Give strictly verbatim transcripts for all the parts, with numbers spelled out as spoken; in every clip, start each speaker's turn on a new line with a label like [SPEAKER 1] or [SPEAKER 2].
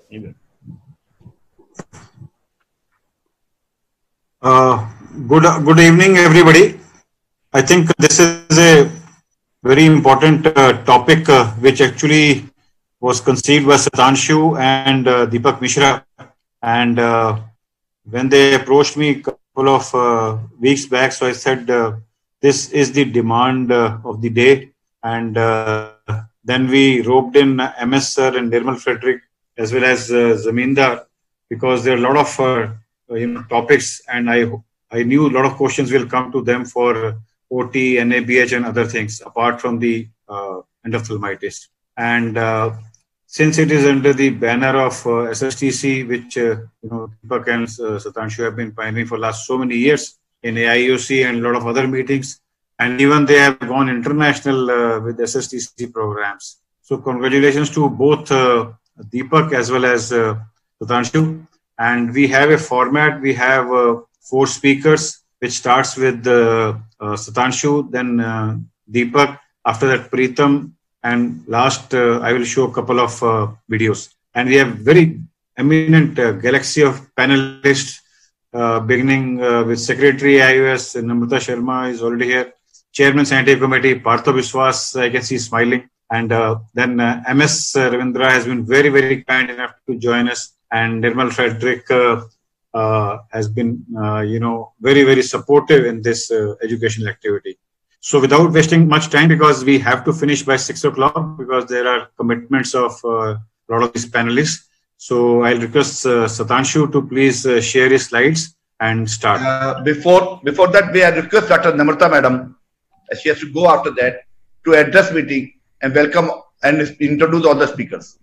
[SPEAKER 1] Uh, good good evening, everybody. I think this is a very important uh, topic uh, which actually was conceived by Satanshu and uh, Deepak Mishra. And uh, when they approached me a couple of uh, weeks back, so I said, uh, this is the demand uh, of the day. And uh, then we roped in M S Sir and Nirmal Frederick as well as uh, Zamindar, because there are a lot of uh, you know topics, and I I knew a lot of questions will come to them for O T, N A B H, and other things apart from the uh, endophthalmitis. And uh, since it is under the banner of uh, S S T C, which uh, you know Deepak and uh, Satanshu have been pioneering for last so many years in A I O C and a lot of other meetings, and even they have gone international uh, with S S T C programs. So congratulations to both uh, Deepak as well as uh, Satanshu. And we have a format. We have uh, four speakers, which starts with uh, uh, Satanshu, then uh, Deepak, after that Preetham, and last uh, I will show a couple of uh, videos. And we have very eminent uh, galaxy of panelists, uh, beginning uh, with Secretary I O S, Namrata Sharma is already here, Chairman Scientific Committee, Partha Biswas, I can see smiling. And uh, then uh, M S Ravindra has been very, very kind enough to join us. And Nirmal Frederick uh, uh, has been, uh, you know, very, very supportive in this uh, educational activity. So without wasting much time, because we have to finish by six o'clock, because there are commitments of uh, a lot of these panelists. So I'll request uh, Satanshu to please uh, share his slides and start.
[SPEAKER 2] Uh, before before that, we have request Doctor Namrata Madam, she has to go after that to address meeting and welcome and introduce all the speakers.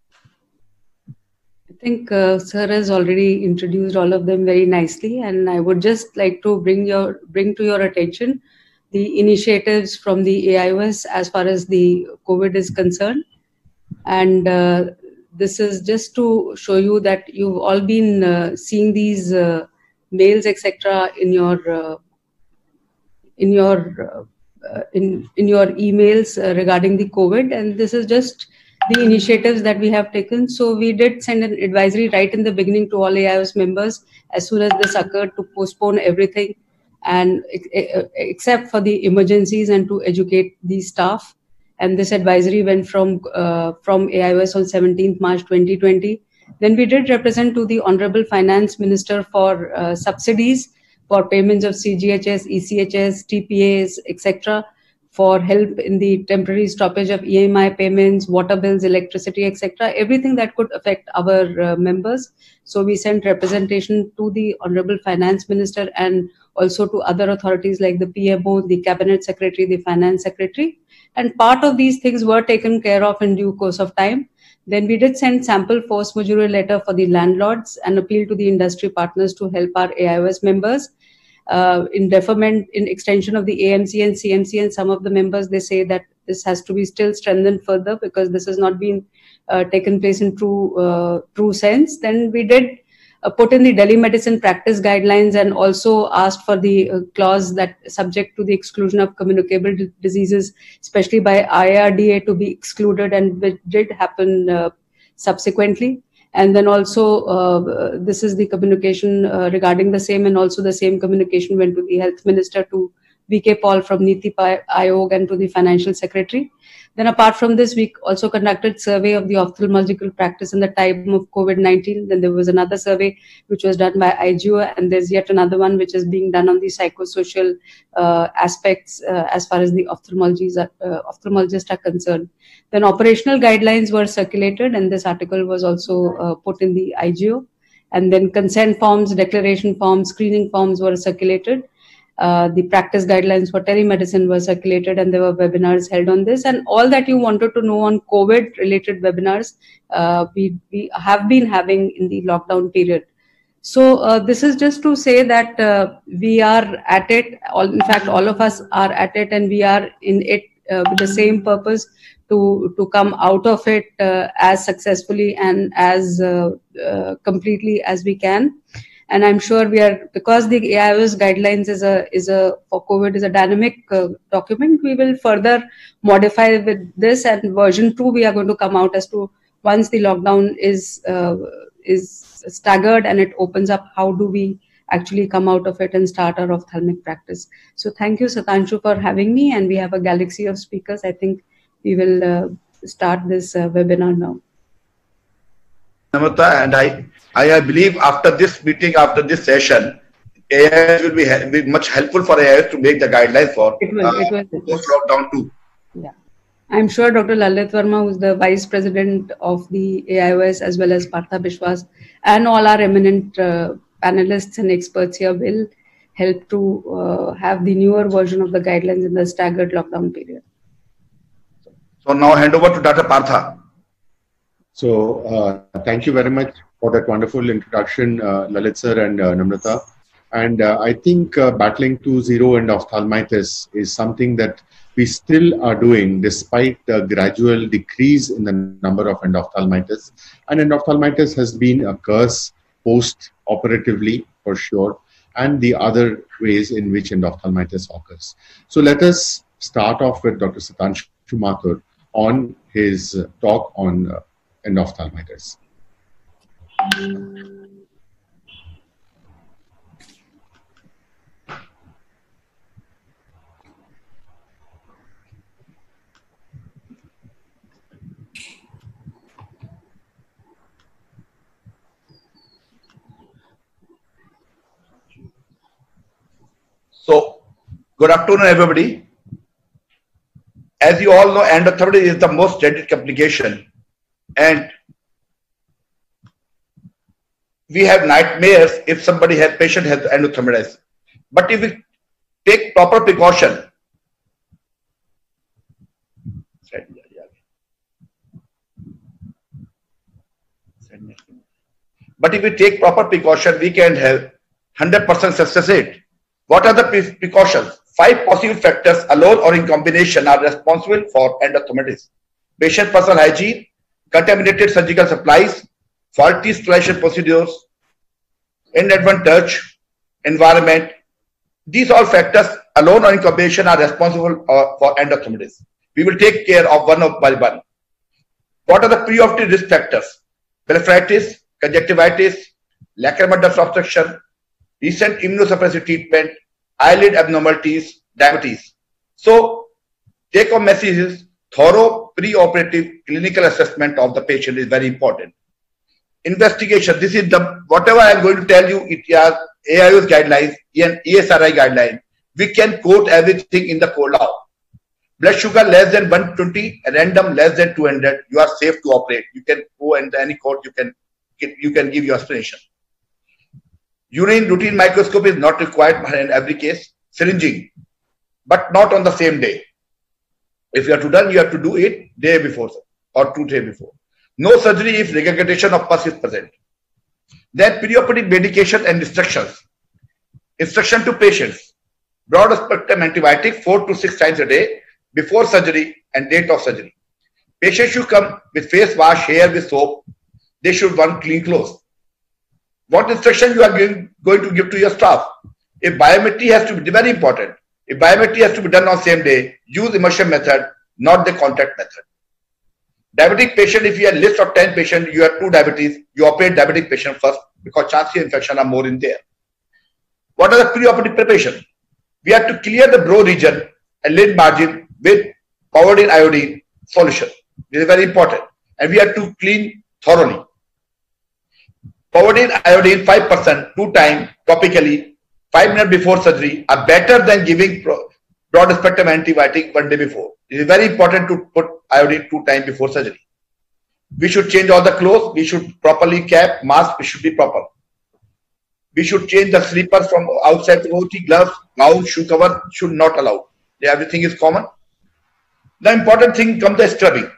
[SPEAKER 3] I think uh, Sir has already introduced all of them very nicely, and I would just like to bring your bring to your attention the initiatives from the A I O S as far as the COVID is concerned. And uh, this is just to show you that you've all been uh, seeing these uh, mails, et cetera, in your uh, in your uh, in in your emails uh, regarding the COVID, and this is just the initiatives that we have taken. So we did send an advisory right in the beginning to all A I O S members as soon as this occurred to postpone everything, and except for the emergencies, and to educate the staff. And this advisory went from uh, from A I O S on seventeenth March twenty twenty. Then we did represent to the Honorable Finance Minister for uh, subsidies for payments of C G H S, E C H S, T P As, et cetera, for help in the temporary stoppage of E M I payments, water bills, electricity, et cetera, everything that could affect our uh, members. So we sent representation to the Honorable Finance Minister and also to other authorities like the P M O, the Cabinet Secretary, the Finance Secretary. And part of these things were taken care of in due course of time. Then we did send sample force majeure letter for the landlords and appeal to the industry partners to help our A I O S members. Uh, in deferment, in extension of the A M C and C M C, and some of the members, they say that this has to be still strengthened further because this has not been uh, taken place in true uh, true sense. Then we did uh, put in the telemedicine practice guidelines and also asked for the uh, clause that subject to the exclusion of communicable diseases, especially by I R D A, to be excluded, and which did happen uh, subsequently. And then also, uh, this is the communication uh, regarding the same, and also the same communication went to the Health Minister, to V K Paul from Niti Aayog, and to the Financial Secretary. Then apart from this, we also conducted survey of the ophthalmological practice in the time of COVID nineteen. Then there was another survey which was done by I G O, and there's yet another one which is being done on the psychosocial uh, aspects uh, as far as the ophthalmologists are, uh, ophthalmologists are concerned. Then operational guidelines were circulated, and this article was also uh, put in the I G O. And then consent forms, declaration forms, screening forms were circulated. Uh, the practice guidelines for telemedicine were circulated, and there were webinars held on this. And all that you wanted to know on COVID-related webinars, uh, we, we have been having in the lockdown period. So uh, this is just to say that uh, we are at it. All, in fact, all of us are at it, and we are in it uh, with the same purpose to, to come out of it uh, as successfully and as uh, uh, completely as we can. And I'm sure we are, because the A I O S guidelines is a, is a, for COVID is a dynamic uh, document, we will further modify with this, and version two, we are going to come out as to once the lockdown is uh, is staggered and it opens up, how do we actually come out of it and start our ophthalmic practice? So thank you, Satanshu, for having me, and we have a galaxy of speakers. I think we will uh, start this uh, webinar now.
[SPEAKER 2] Namrata, and I, I believe after this meeting, after this session, A I S will be, be much helpful for A I S to make the guidelines for
[SPEAKER 3] it will, uh, it will,
[SPEAKER 2] post-lockdown too.
[SPEAKER 3] Yeah. I'm sure Doctor Lalit Verma, who's the Vice President of the A I O S, as well as Partha Bishwas, and all our eminent uh, panelists and experts here will help to uh, have the newer version of the guidelines in the staggered lockdown period.
[SPEAKER 2] So now hand over to Doctor Partha.
[SPEAKER 4] So uh, thank you very much for that wonderful introduction, uh, Lalit sir and uh, Namrata. And uh, I think uh, battling to zero endophthalmitis is something that we still are doing despite the gradual decrease in the number of endophthalmitis. And endophthalmitis has been a curse post-operatively for sure, and the other ways in which endophthalmitis occurs. So let us start off with Doctor Satanshu Mathur on his talk on uh, endophthalmitis.
[SPEAKER 2] So, good afternoon, everybody. As you all know, endophthalmitis is the most dreaded complication, and we have nightmares if somebody has patient has endophthalmitis. But if we take proper precaution, but if we take proper precaution, we can have one hundred percent success rate. What are the pre precautions? Five possible factors alone or in combination are responsible for endophthalmitis: patient personal hygiene, contaminated surgical supplies, faulty sterilization procedures, inadvertent touch, environment. These all factors alone or in combination are responsible uh, for endophthalmitis. We will take care of one of by one. What are the pre-operative risk factors? Blepharitis, conjunctivitis, lacrimal duct obstruction, recent immunosuppressive treatment, eyelid abnormalities, diabetes. So, take-home message is thorough pre-operative clinical assessment of the patient is very important. Investigation. This is the whatever I am going to tell you. It is A I O S guidelines and E S R I guideline. We can quote everything in the code law. Blood sugar less than one twenty, random less than two hundred. You are safe to operate. You can go into any court. You can you can give your explanation. Urine routine microscopy is not required in every case. Syringing, but not on the same day. If you have to done, you have to do it day before or two days before. No surgery if regurgitation of pus is present. Then perioperative medication and instructions. Instruction to patients: broad spectrum antibiotic four to six times a day before surgery and date of surgery. Patients should come with face wash, hair with soap. They should wear clean clothes. What instruction you are going, going to give to your staff? If biometry has to be very important. If biometry has to be done on same day, use immersion method, not the contact method. Diabetic patient, if you have a list of ten patients, you have two diabetes, you operate diabetic patient first because chances of infection are more in there. What are the preoperative preparation? We have to clear the brow region and lid margin with Povidone iodine solution. This is very important. And we have to clean thoroughly. Povidone iodine five percent two times topically five minutes before surgery are better than giving broad spectrum antibiotic one day before. It is very important to put iodine two times before surgery. We should change all the clothes. We should properly cap, mask, it should be proper. We should change the slippers from outside to O T, gloves, gown, shoe cover should not allow. Everything is common. The important thing comes the scrubbing.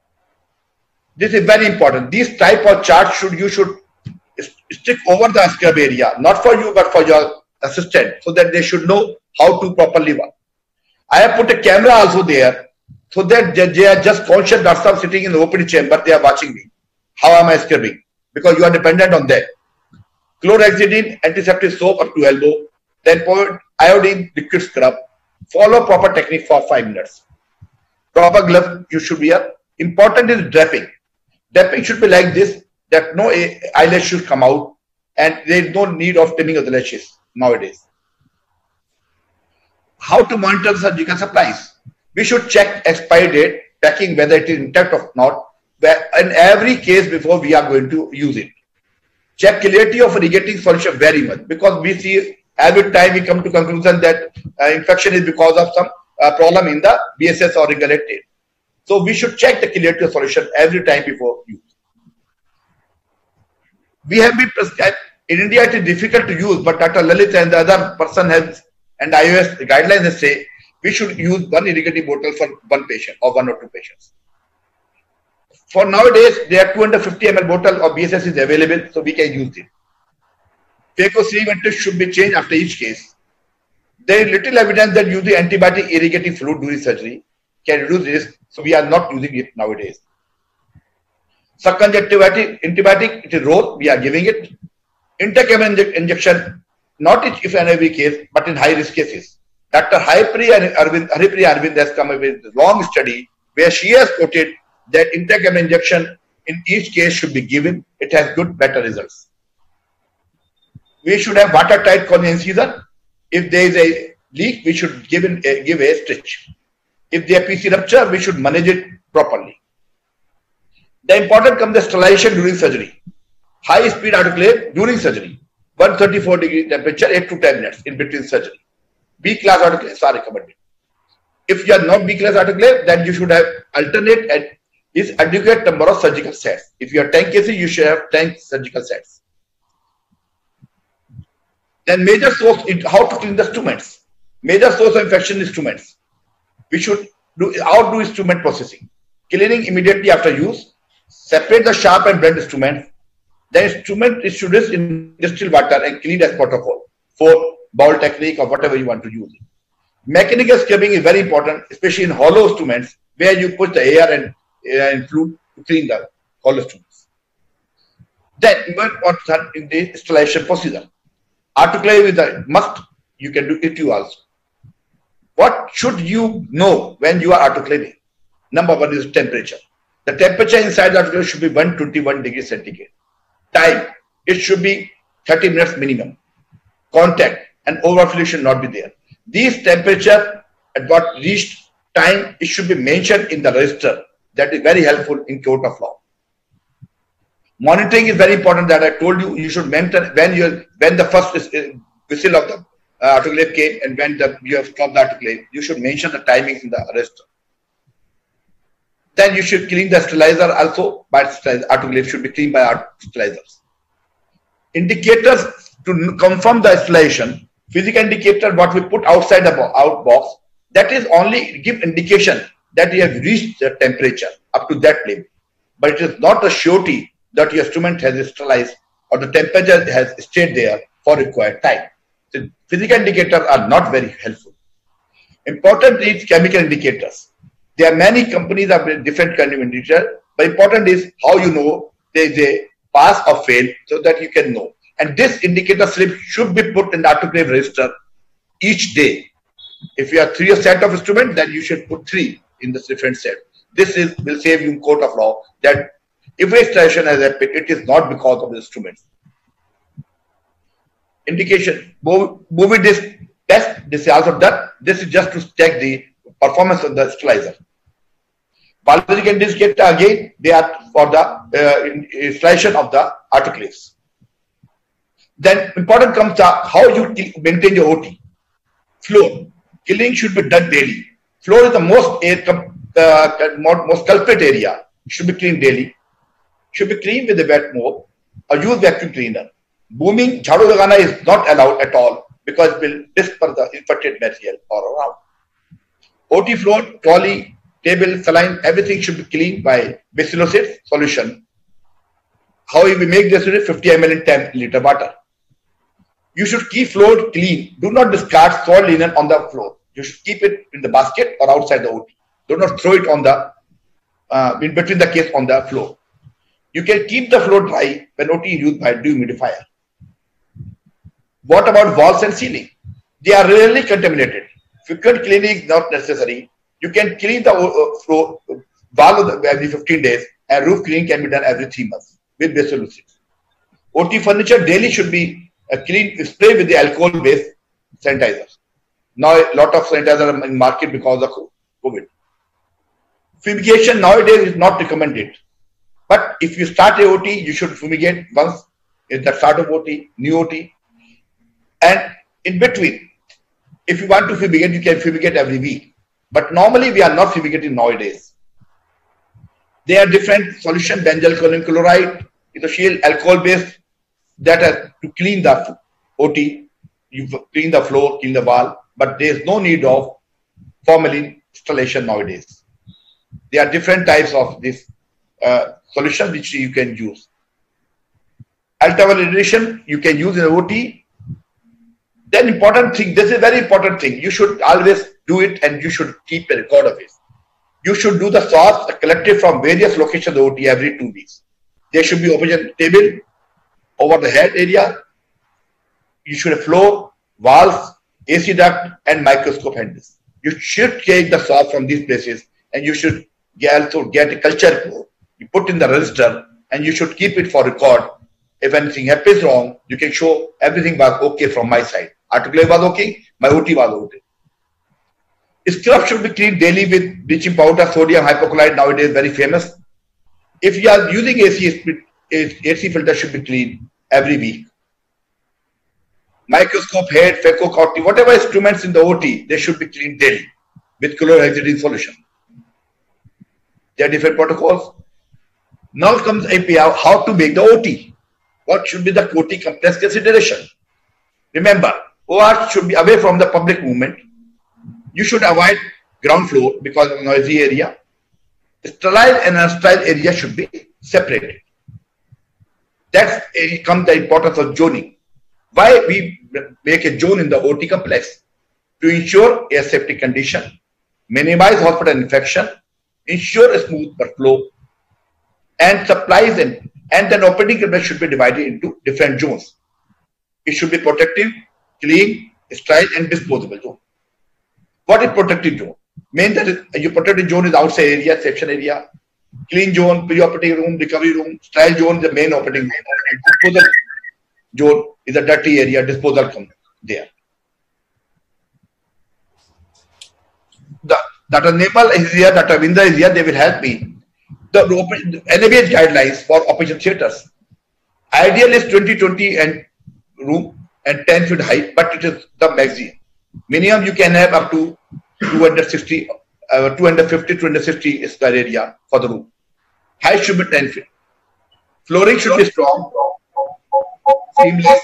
[SPEAKER 2] This is very important. This type of chart should you should stick over the scrub area, not for you but for your assistant, so that they should know how to properly work. I have put a camera also there, so that they are just conscious doctor sitting in the O P D chamber, they are watching me. How am I scrubbing? Because you are dependent on that. Chlorhexidine, antiseptic soap up to elbow, then pour iodine liquid scrub. Follow proper technique for five minutes. Proper glove you should wear. Important is draping. Damping should be like this, that no eyelash should come out, and there is no need of trimming of the lashes nowadays. How to monitor the surgical supplies? We should check expiry date, checking whether it is intact or not, in every case before we are going to use it. Check clarity of irrigating solution very much, because we see every time we come to conclusion that uh, infection is because of some uh, problem in the B S S or regulated. So we should check the clarity of solution every time before use. We have been prescribed, in India it is difficult to use, but Doctor Lalit and the other person has, and I O S guidelines say we should use one irrigating bottle for one patient or one or two patients. For nowadays, there are two hundred fifty milliliter bottle of B S S is available, so we can use it. Phaco-C ventilation should be changed after each case. There is little evidence that using antibiotic irrigating fluid during surgery can reduce risk, so we are not using it nowadays. Subconjunctivitis antibiotic, it is role, we are giving it. Intracameral injection, not if in every case, but in high risk cases. Doctor Haripriya Arvind, Haripriya Arvind has come up with a long study where she has quoted that intracameral injection in each case should be given. It has good, better results. We should have watertight cornea incision. If there is a leak, we should give, in a, give a stitch. If there is P C rupture, we should manage it properly. The important comes the sterilization during surgery. High speed autoclave during surgery. one hundred thirty-four degree temperature, eight to ten minutes in between surgery. B class autoclaves are recommended. If you are not B class autoclave, then you should have alternate and is adequate number of surgical sets. If you have ten cases, you should have ten surgical sets. Then major source, how to clean the instruments. Major source of infection instruments. We should do outdo instrument processing. Cleaning immediately after use. Separate the sharp and blunt instruments. The instrument is should rest in distilled water and cleaned as protocol for bowl technique or whatever you want to use. Mechanical scrubbing is very important, especially in hollow instruments where you put the air and, air and fluid to clean the hollow instruments. Then you want to in the sterilization procedure. Autoclave is a must. You can do it you also. What should you know when you are autoclaving? Number one is temperature. The temperature inside the autoclave should be one hundred twenty-one degrees centigrade. Time, it should be thirty minutes minimum. Contact and overflow should not be there. These temperature at what reached time, it should be mentioned in the register. That is very helpful in court of law. Monitoring is very important. That I told you, you should mention when you when the first whistle of the uh, autoclave came and when the, you have stopped the autoclave, you should mention the timings in the register. Then you should clean the sterilizer also, but autoclave should be cleaned by our sterilizers. Indicators to confirm the sterilization. Physical indicator, what we put outside the out box, that is only give indication that you have reached the temperature up to that level. But it is not a surety that your instrument has sterilized or the temperature has stayed there for required time. So physical indicators are not very helpful. Important is chemical indicators. There are many companies that have different kind of indicator, but important is how you know there is a pass or fail so that you can know. And this indicator slip should be put in the autoclave register each day. If you have three set of instruments, then you should put three in the different set. This is will save you in court of law that if a sterilization has happened, it is not because of the instruments. Indication, movie disc test, this is also done. This is just to check the performance of the sterilizer. Biological indicator again, they are for the uh, installation of the autoclaves. Then important comes to how you maintain your O T. Floor. Cleaning should be done daily. Floor is the most uh, most culprit area. It should be cleaned daily. Should be cleaned with a wet mop or use vacuum cleaner. Booming jhadu lagana is not allowed at all because it will disperse the infected material all around. O T floor, trolley, table, saline, everything should be cleaned by bacillocid solution. How we make this with fifty milliliters in ten liter water. You should keep floor clean. Do not discard soiled linen on the floor. You should keep it in the basket or outside the O T. Do not throw it on the uh, in between the case on the floor. You can keep the floor dry when O T is used by dehumidifier. What about walls and ceiling? They are rarely contaminated. Frequent cleaning is not necessary. You can clean the uh, floor wall every fifteen days and roof cleaning can be done every three months with basic solutions. O T furniture daily should be a clean spray with the alcohol-based sanitizer. Now a lot of sanitizer are in market because of COVID. Fumigation nowadays is not recommended. But if you start a O T, you should fumigate once at the start of O T, new O T. And in between, if you want to fumigate, you can fumigate every week. But normally we are not fumigating nowadays. There are different solutions, benzyl chloride, ethoxyl, alcohol-based, that are to clean the O T. You clean the floor, clean the wall, but there is no need of formalin installation nowadays. There are different types of this uh, solution which you can use. Ultraviolet radiation you can use in O T. Then important thing, this is a very important thing. You should always do it and you should keep a record of it. You should do the swabs collected from various locations of the O T every two weeks. There should be oxygen table over the head area. You should have floor, walls, A C duct and microscope handles. You should take the swab from these places and you should also get a culture code. You put in the register and you should keep it for record. If anything happens wrong, you can show everything was okay from my side. Autoclave was okay, my O T was okay. Scrub should be cleaned daily with bleaching powder, sodium hypochlorite nowadays very famous. If you are using A C, A C filter should be cleaned every week. Microscope, head, phaco, whatever instruments in the O T, they should be cleaned daily with chlorhexidine solution. There are different protocols. Now comes A P I, how to make the O T. What should be the O T complex consideration? Remember, O R should be away from the public movement. You should avoid ground floor because of noisy area. Sterile and unsterile area should be separated. That's comes the importance of zoning. Why we make a zone in the O T complex? To ensure a safety condition, minimize hospital infection, ensure a smooth workflow, and supplies and, and then operating complex should be divided into different zones. It should be protective, clean, sterile, and disposable zone. What is protective zone? Main that is, your protective zone is outside area, section area. Clean zone, pre-operating room, recovery room. Sterile zone is the main operating room. Disposal zone is a dirty area, disposal comes there. The, Doctor Nepal is here, Doctor Vinda is here, they will help me. The N A B H guidelines for operation theatres. Ideal is twenty twenty and room and ten feet height, but it is the maximum. Minimum you can have up to two hundred sixty, uh, two hundred fifty, two hundred sixty square area for the room. Height should be ten feet. Flooring should be strong, seamless,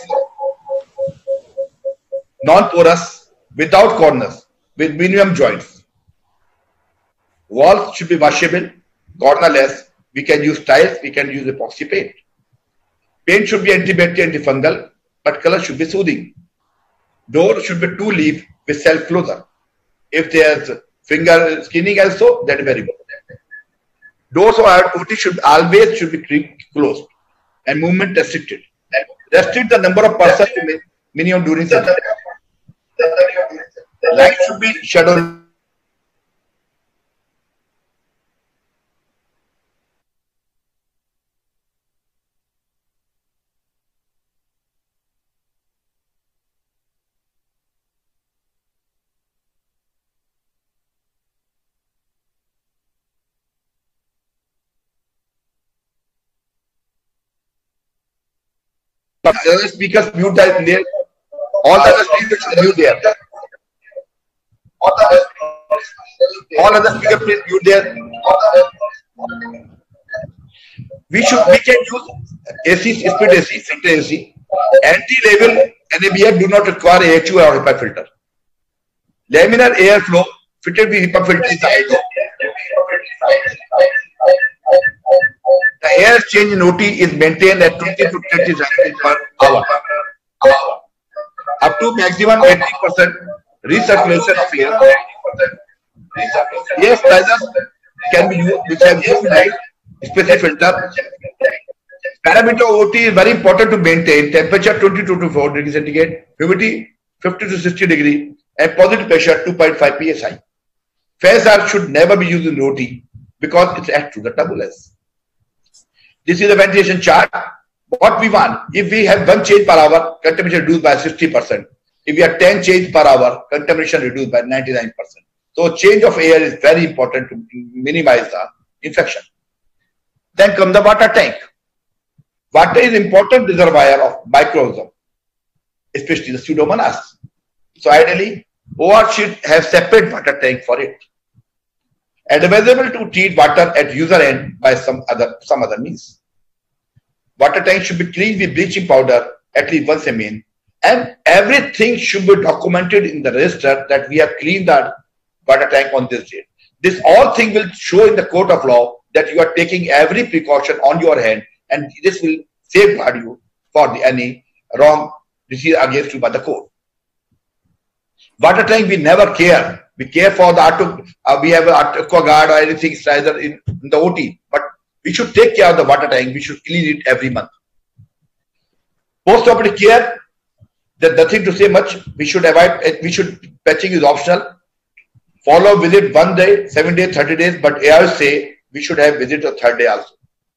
[SPEAKER 2] non-porous, without corners, with minimum joints. Walls should be washable, cornerless. We can use tiles, we can use epoxy paint. Paint should be antibacterial, antifungal, but color should be soothing. Door should be two leaf with self closer. If there's finger skinning also, that is very good. Doors of our O T should always should be closed and movement restricted. Restrict the number of persons to minimum during surgery. Light should be shadow. Other speakers mute that there. All other speakers mute there. All other speakers please mute there. We should we can use A C, split A C, filter A C. Anti-level N A B H do not require A H U or HEPA filter. Laminar air flow fitted with HEPA filter is ideal. The air exchange in O T is maintained at twenty to thirty cycles per hour. Up to maximum eighty percent recirculation of air. Air sizes can be used which have used like specific filter. Parameter O T is very important to maintain temperature twenty-two to four degrees centigrade, humidity fifty to sixty degree, and positive pressure two point five psi. Phase R should never be used in O T because it acts to the turbulence. This is the ventilation chart. What we want, if we have one change per hour, contamination reduced by sixty percent. If we have ten change per hour, contamination reduced by ninety-nine percent. So change of air is very important to minimize the infection. Then comes the water tank. Water is important reservoir of microorganisms, especially the Pseudomonas. So ideally, O R should have separate water tank for it, and available to treat water at user end by some other some other means. Water tank should be cleaned with bleaching powder at least once a minute, and everything should be documented in the register that we have cleaned the water tank on this date. This all thing will show in the court of law that you are taking every precaution on your hand, and this will safeguard you for the, any wrong decision against you by the court. Water tank we never care. We care for the auto, uh, we have an aqua guard or anything either in, in the O T, but we should take care of the water tank. We should clean it every month. Post-operative care, there's nothing to say much. We should avoid, we should, patching is optional. Follow visit one day, seven days, thirty days, but A I say we should have visit the third day also.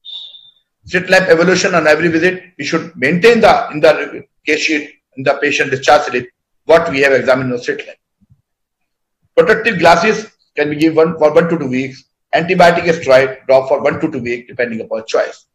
[SPEAKER 2] Slit lamp evolution on every visit. We should maintain the, in the case sheet, in the patient discharge slip, what we have examined in the slit lamp. Protective glasses can be given for one to two weeks. Antibiotic steroid drop for one to two weeks, depending upon choice.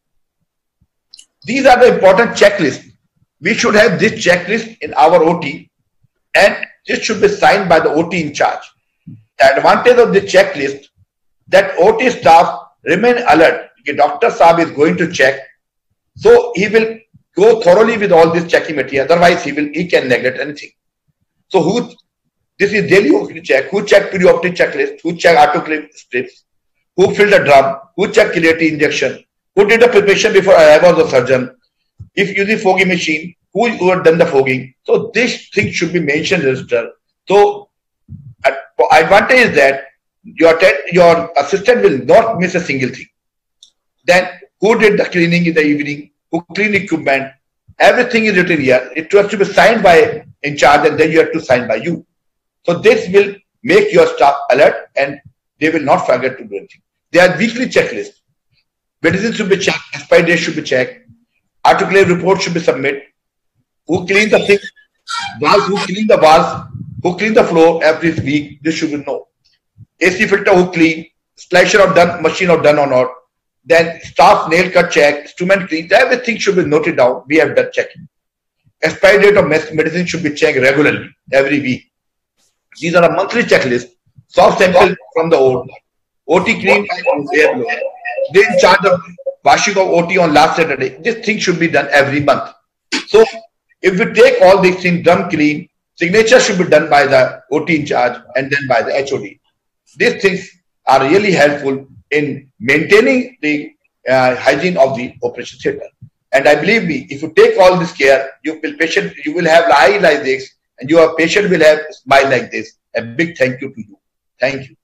[SPEAKER 2] These are the important checklists. We should have this checklist in our O T, and this should be signed by the O T in charge. The advantage of the checklist, that O T staff remain alert. The doctor Saab is going to check, so he will go thoroughly with all this checking material. Otherwise, he will he can neglect anything. So who? This is daily O T check. Who check perioperative checklist? Who check autoclave strips? Who filled the drum? Who checked creatinine injection? Who did the preparation before I was the surgeon? If using fogging machine, who had done the fogging? So this thing should be mentioned in register. So advantage is that your your assistant will not miss a single thing. Then who did the cleaning in the evening? Who cleaned equipment? Everything is written here. It has to be signed by in charge, and then you have to sign by you. So this will make your staff alert, and they will not forget to do anything. There are weekly checklists. Medicine should be checked. Expiry date should be checked. Autoclave report should be submitted. Who cleaned the thing? Walls, who cleaned the walls? Who cleaned the floor every week? This should be known. A C filter who clean? Slasher or done, machine or done or not? Then staff nail cut check, instrument clean. Everything should be noted down. We have done checking. Expiry date of medicine should be checked regularly, every week. These are a monthly checklist. Soft sample from the O T. O T clean and air blow. They in charge of washing of O T on last Saturday. This thing should be done every month. So if we take all these things done clean, signature should be done by the O T in charge and then by the H O D. These things are really helpful in maintaining the uh, hygiene of the operation theatre. And I believe me, if you take all this care, you will patient, you will have eye like this, and your patient will have a smile like this. A big thank you to you. Thank you.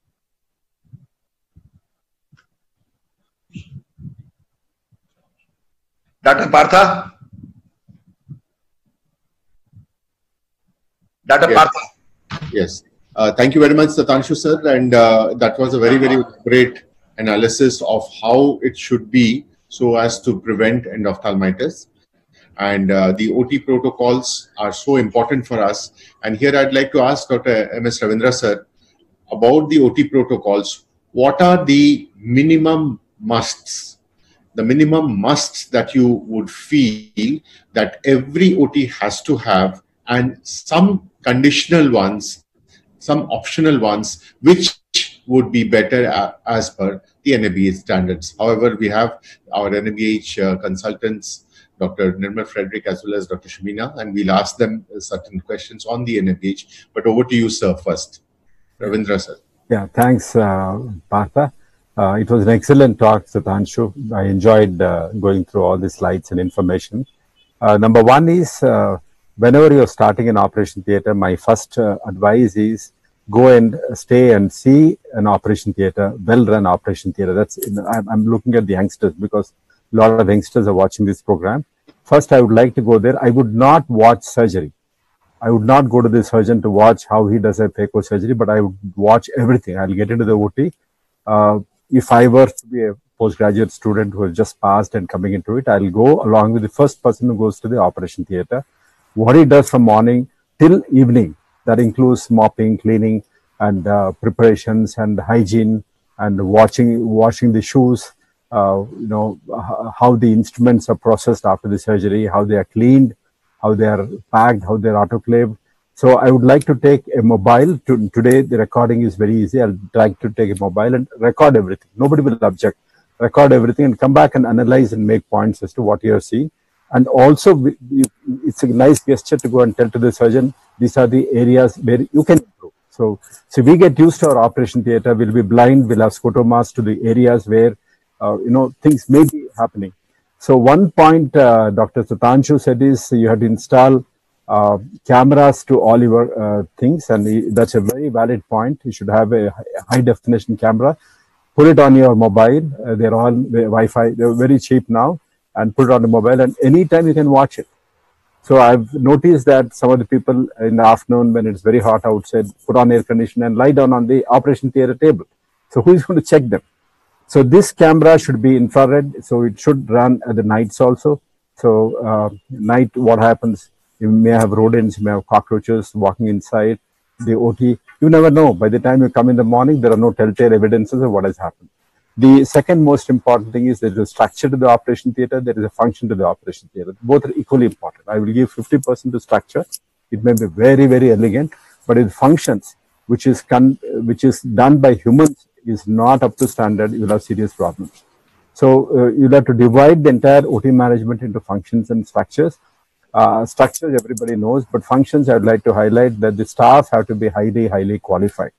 [SPEAKER 2] Doctor Partha? Doctor
[SPEAKER 4] Yes.
[SPEAKER 2] Partha?
[SPEAKER 4] Yes. Uh, thank you very much, Satanshu sir. And uh, that was a very, very great analysis of how it should be so as to prevent endophthalmitis. And uh, the O T protocols are so important for us. And here I'd like to ask Doctor M S Ravindra sir about the O T protocols. What are the minimum musts, the minimum musts that you would feel that every O T has to have, and some conditional ones, some optional ones, which would be better uh, as per the N A B H standards? However, we have our N A B H uh, consultants, Doctor Nirmal Frederick as well as Doctor Shamina, and we'll ask them certain questions on the N A B H. But over to you, sir, first. Ravindra, sir.
[SPEAKER 5] Yeah, thanks, uh, Partha. Uh, it was an excellent talk, Satanshu. I enjoyed uh, going through all the slides and information. Uh, number one is, uh, whenever you're starting an operation theatre, my first uh, advice is go and stay and see an operation theatre, well-run operation theatre. That's I'm, I'm looking at the youngsters because a lot of youngsters are watching this program. First, I would like to go there. I would not watch surgery. I would not go to the surgeon to watch how he does a phaco surgery, but I would watch everything. I'll get into the O T. Uh, if I were to be a postgraduate student who has just passed and coming into it, I'll go along with the first person who goes to the operation theater. What he does from morning till evening, that includes mopping, cleaning, and uh, preparations and hygiene, and watching, washing the shoes, uh, you know, how the instruments are processed after the surgery, how they are cleaned, how they are packed, how they are autoclaved. So I would like to take a mobile. To, today, the recording is very easy. I'll like to take a mobile and record everything. Nobody will object. Record everything and come back and analyze and make points as to what you are seeing. And also, you, it's a nice gesture to go and tell to the surgeon, these are the areas where you can improve. So, so we get used to our operation theater. We'll be blind. We'll have scotomas to the areas where, uh, you know, things may be happening. So one point uh, Doctor Sudhanshu said is you have to install uh, cameras to all your uh, things, and he, that's a very valid point. You should have a high definition camera. Put it on your mobile. Uh, they're all Wi-Fi. They're very cheap now, and put it on the mobile, and anytime you can watch it. So I've noticed that some of the people in the afternoon when it's very hot outside, put on air conditioner and lie down on the operation theater table. So who is going to check them? So this camera should be infrared, so it should run at the nights also. So uh, night, what happens? You may have rodents, you may have cockroaches walking inside the O T. You never know. By the time you come in the morning, there are no telltale evidences of what has happened. The second most important thing is there is a structure to the operation theater, there is a function to the operation theater. Both are equally important. I will give fifty percent to structure. It may be very, very elegant, but it functions, which is, con which is done by humans, is not up to standard. You will have serious problems. So uh, you'll have to divide the entire O T management into functions and structures. Uh, structures everybody knows, but functions I would like to highlight that the staff have to be highly, highly qualified.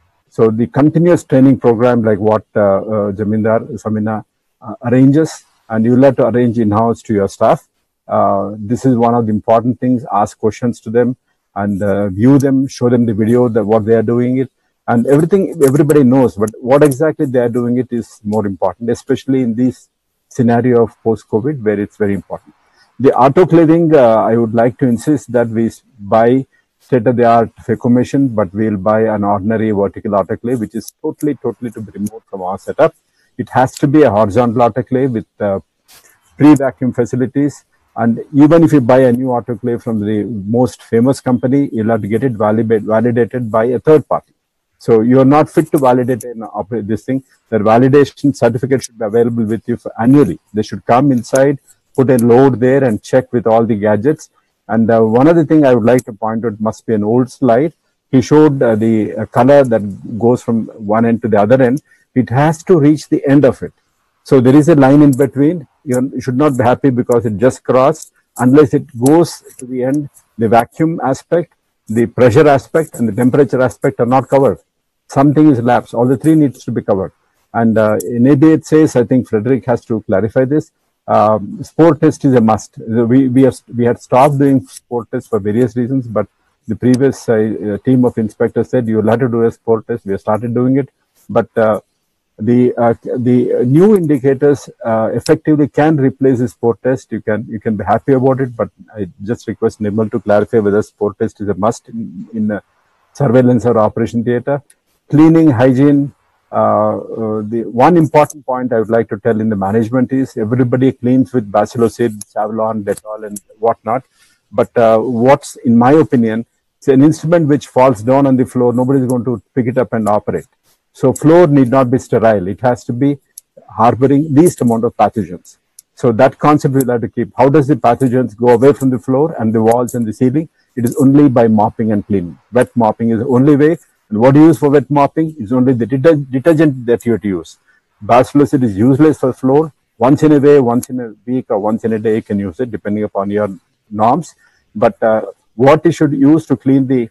[SPEAKER 5] So the continuous training program like what uh, uh, Jamindar Samina uh, arranges, and you'll have to arrange in-house to your staff. Uh, this is one of the important things. Ask questions to them and uh, view them, show them the video, that what they are doing it. And everything everybody knows, but what exactly they are doing it is more important, especially in this scenario of post-COVID where it's very important. The autoclaving, uh, I would like to insist that we buy state-of-the-art Fecomation, but we'll buy an ordinary vertical autoclave, which is totally, totally to be removed from our setup. It has to be a horizontal autoclave with uh, pre-vacuum facilities. And even if you buy a new autoclave from the most famous company, you'll have to get it validate, validated by a third party. So you're not fit to validate and operate this thing. The validation certificate should be available with you for annually. They should come inside, put a load there and check with all the gadgets. And uh, one other thing I would like to point out must be an old slide. He showed uh, the uh, color that goes from one end to the other end. It has to reach the end of it. So there is a line in between. You should not be happy because it just crossed. Unless it goes to the end, the vacuum aspect, the pressure aspect, and the temperature aspect are not covered. Something is lapsed. All the three needs to be covered. And uh, in A B it says, I think Frederick has to clarify this. Um, sport test is a must. We we, have, we had stopped doing sport tests for various reasons, but the previous uh, team of inspectors said you will have to do a sport test. We have started doing it, but uh, the uh, the new indicators uh, effectively can replace the sport test. You can you can be happy about it, but I just request Nirmal to clarify whether sport test is a must in, in uh, surveillance or operation theater. Cleaning, hygiene. Uh, uh, the one important point I would like to tell in the management is everybody cleans with Bacillocid, Savlon, Dettol, and whatnot. But uh, what's, in my opinion, it's an instrument which falls down on the floor. Nobody is going to pick it up and operate. So floor need not be sterile. It has to be harboring least amount of pathogens. So that concept we'll have to keep. How does the pathogens go away from the floor and the walls and the ceiling? It is only by mopping and cleaning. Wet mopping is the only way. And what do you use for wet mopping is only the deter detergent that you have to use. Bacillocid is useless for floor. Once in a way, once in a week, or once in a day, you can use it depending upon your norms. But uh, what you should use to clean the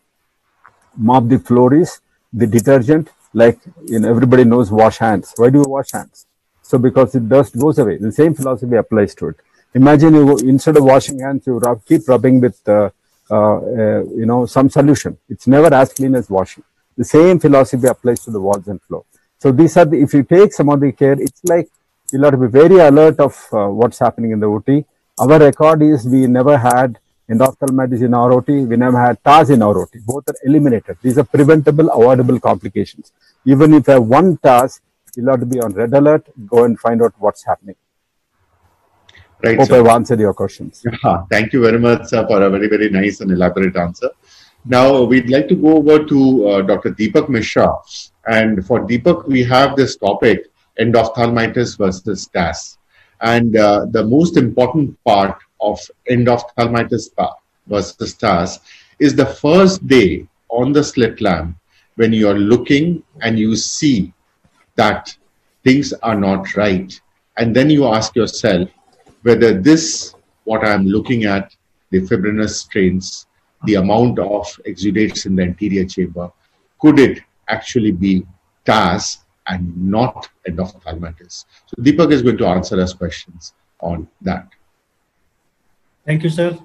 [SPEAKER 5] mop the floor is the detergent. Like, you know, everybody knows wash hands. Why do you wash hands? So because the dust goes away. The same philosophy applies to it. Imagine you instead of washing hands, you rub, keep rubbing with uh, uh, uh, you know some solution. It's never as clean as washing. The same philosophy applies to the walls and floor. So these are the, if you take some of the care, it's like you'll have to be very alert of uh, what's happening in the O T. Our record is we never had endophthalmitis in our O T. We never had T A S in our O T. Both are eliminated. These are preventable, avoidable complications. Even if you have one T A S, You'll have to be on red alert, go and find out what's happening.
[SPEAKER 4] Right.
[SPEAKER 5] Hope
[SPEAKER 4] So,
[SPEAKER 5] I've answered your questions.
[SPEAKER 4] yeah, thank you very much, sir, for a very, very nice and elaborate answer. Now, we'd like to go over to uh, Doctor Deepak Mishra. And for Deepak, we have this topic, endophthalmitis versus T A S. And uh, the most important part of endophthalmitis versus T A S is the first day on the slit lamp when you're looking and you see that things are not right. And then you ask yourself whether this, what I'm looking at, the fibrinous strains, the amount of exudates in the anterior chamber, could it actually be T A S and not endophthalmitis? So Deepak is going to answer us questions on that.
[SPEAKER 6] Thank you, sir.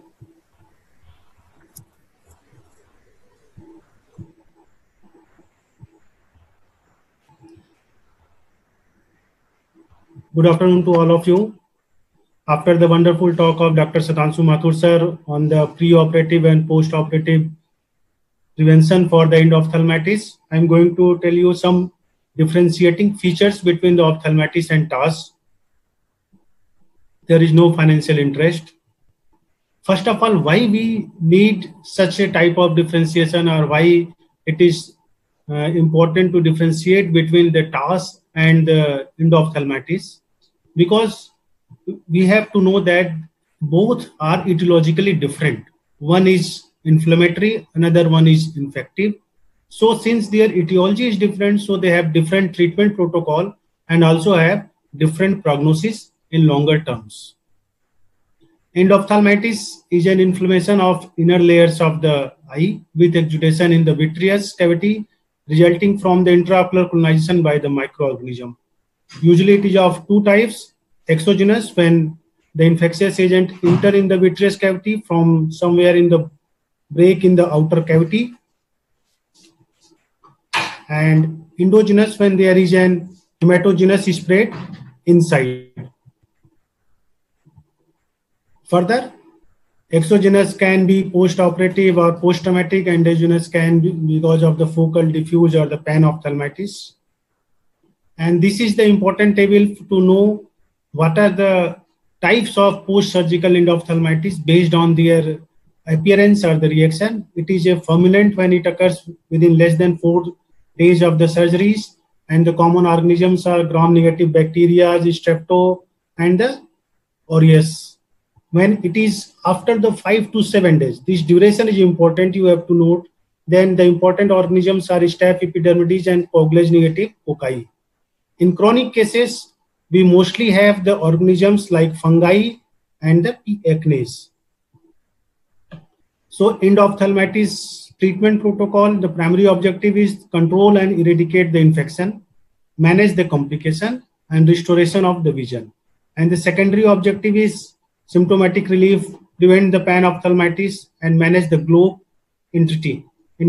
[SPEAKER 6] Good afternoon to all of you. After the wonderful talk of Doctor Sudhanshu Mathur sir on the pre-operative and post-operative prevention for the endophthalmitis, I am going to tell you some differentiating features between the ophthalmitis and T A S. There is no financial interest. First of all, why we need such a type of differentiation, or why it is uh, important to differentiate between the T A S and the endophthalmitis? Because we have to know that both are etiologically different. One is inflammatory, another one is infective. So since their etiology is different, so they have different treatment protocol and also have different prognosis in longer terms. Endophthalmitis is an inflammation of inner layers of the eye with exudation in the vitreous cavity resulting from the intraocular colonization by the microorganism. Usually it is of two types: exogenous, when the infectious agent enter in the vitreous cavity from somewhere in the break in the outer cavity, and endogenous, when there is an hematogenous spread inside. Further, exogenous can be post-operative or post-traumatic, and endogenous can be because of the focal, diffuse, or the panophthalmitis. And this is the important table to know what are the types of post-surgical endophthalmitis based on their appearance or the reaction. It is a fulminant when it occurs within less than four days of the surgeries, and the common organisms are gram-negative bacteria, strepto, and the aureus. When it is after the five to seven days, this duration is important, you have to note. Then the important organisms are staph epidermidis and Coagulase negative cocci. In chronic cases, we mostly have the organisms like fungi and the P. acnes. So endophthalmitis treatment protocol, the primary objective is control and eradicate the infection, manage the complication, and restoration of the vision. And the secondary objective is symptomatic relief, prevent the panophthalmitis, and manage the globe integrity.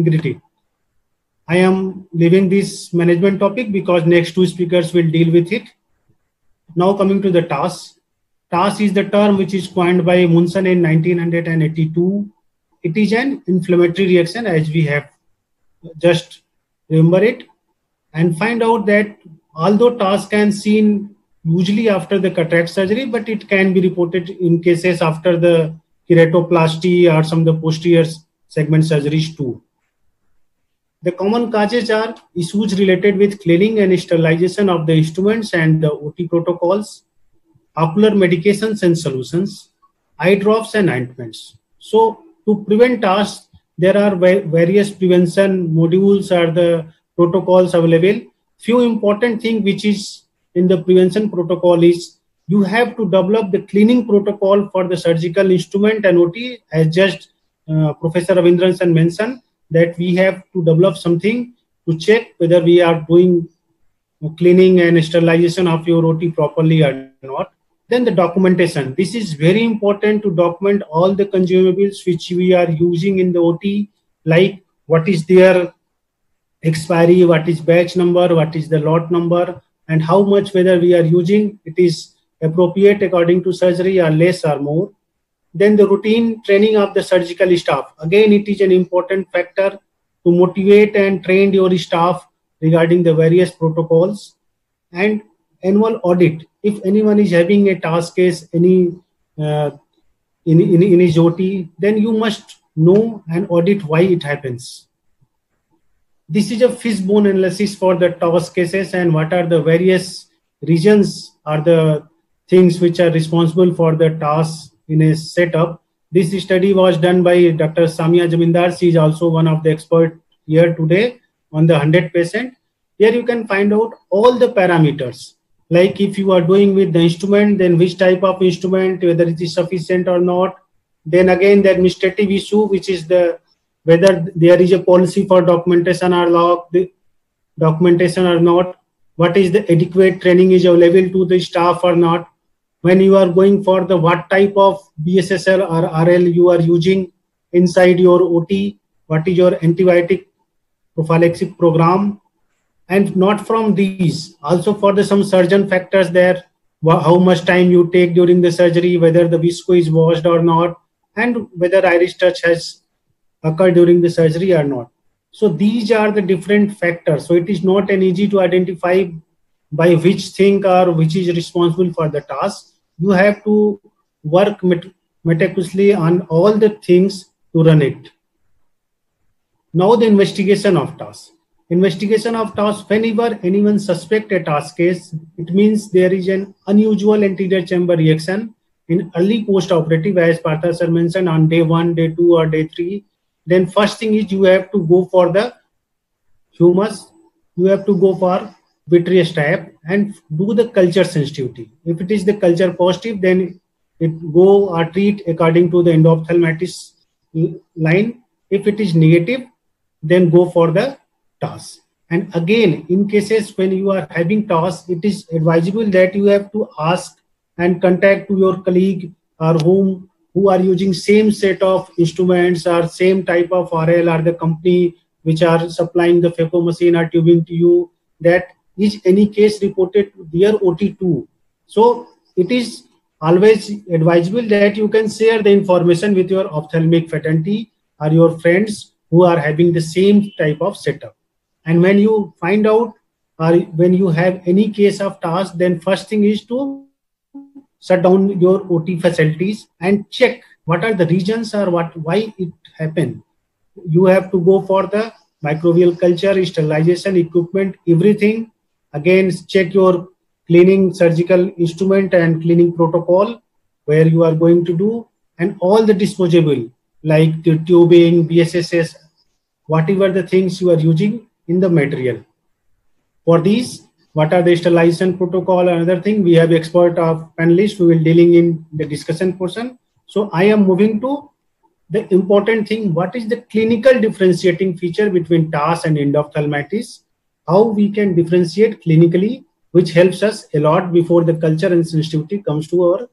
[SPEAKER 6] I am leaving this management topic because next two speakers will deal with it. Now coming to the T A S. T A S is the term which is coined by Munson in nineteen eighty-two. It is an inflammatory reaction, as we have just remember it, and find out that although T A S can be seen usually after the cataract surgery, but it can be reported in cases after the keratoplasty or some of the posterior segment surgeries too. The common causes are issues related with cleaning and sterilization of the instruments and the O T protocols, ocular medications and solutions, eye drops and ointments. So to prevent T A S, there are various prevention modules or the protocols available. Few important things which is in the prevention protocol is you have to develop the cleaning protocol for the surgical instrument and O T, as just uh, Professor Ravindran mentioned, that we have to develop something to check whether we are doing cleaning and sterilization of your O T properly or not. Then the documentation. This is very important to document all the consumables which we are using in the O T, like what is their expiry, what is batch number, what is the lot number, and how much whether we are using it is appropriate according to surgery or less or more. Then the routine training of the surgical staff. Again, it is an important factor to motivate and train your staff regarding the various protocols. and annual audit. If anyone is having a task case, any uh, in, in, in his O T, then you must know and audit why it happens. This is a fishbone analysis for the task cases and what are the various regions are the things which are responsible for the tasks in a setup. This study was done by Doctor Samia Jamindar. She is also one of the experts here today on the one hundred patient. Here you can find out all the parameters. Like if you are doing with the instrument, then which type of instrument, whether it is sufficient or not. Then again, the administrative issue, which is the whether there is a policy for documentation or log the documentation or not. What is the adequate training is available to the staff or not. When you are going for the what type of B S S L or R L you are using inside your O T, what is your antibiotic prophylaxis program, and not from these, also for the some surgeon factors there, how much time you take during the surgery, whether the visco is washed or not, and whether iris touch has occurred during the surgery or not. So these are the different factors. So it is not an easy to identify by which thing or which is responsible for the task. You have to work met meticulously on all the things to run it. Now the investigation of task. Investigation of task, whenever anyone suspect a task case, it means there is an unusual anterior chamber reaction in early post-operative, as Partha sir mentioned, on day one, day two or day three. Then first thing is you have to go for the humus, you have to go for vitreous type and do the culture sensitivity. If it is the culture positive, then it go or treat according to the endophthalmitis line. If it is negative, then go for the task. And again, in cases when you are having task, it is advisable that you have to ask and contact to your colleague or whom who are using same set of instruments or same type of R L or the company which are supplying the phaco machine or tubing to you, that is any case reported to their O T too. So it is always advisable that you can share the information with your ophthalmic fraternity or your friends who are having the same type of setup. And when you find out or when you have any case of task, then first thing is to shut down your O T facilities and check what are the regions or what why it happened. You have to go for the microbial culture, sterilization equipment, everything. Again, check your cleaning surgical instrument and cleaning protocol where you are going to do, and all the disposable like the tubing, B S S S, whatever the things you are using in the material. For these, what are the sterilization protocol and other thing, we have expert of panelists who will dealing in the discussion portion. So I am moving to the important thing, what is the clinical differentiating feature between T A S and endophthalmitis, how we can differentiate clinically, which helps us a lot before the culture and sensitivity comes to our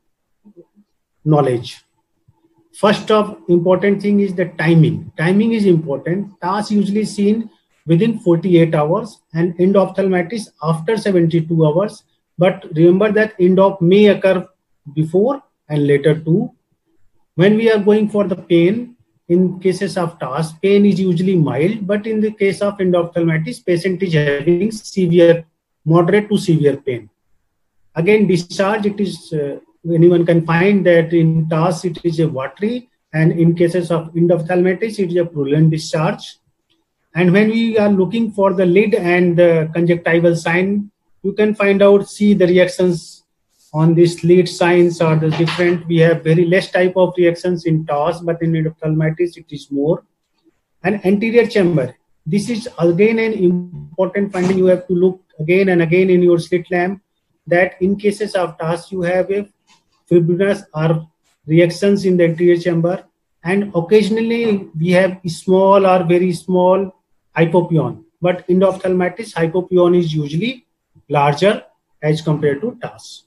[SPEAKER 6] knowledge. First of important thing is the timing. Timing is important. T A S usually seen within forty-eight hours and endophthalmitis after seventy-two hours. But remember that endop may occur before and later too. When we are going for the pain, in cases of T A S, pain is usually mild, but in the case of endophthalmitis, patient is having severe, moderate to severe pain. Again, discharge, it is, uh, anyone can find that in T A S, it is a watery, and in cases of endophthalmitis, it is a purulent discharge. And when we are looking for the lid and the conjunctival sign, you can find out, see the reactions on these lid signs are the different. We have very less type of reactions in T A S, but in endophthalmitis, it is more. And anterior chamber, this is again an important finding. You have to look again and again in your slit lamp that in cases of T A S, you have a fibrinous or reactions in the anterior chamber. And occasionally we have small or very small hypopyon, but endophthalmitis hypopyon is usually larger as compared to T A S.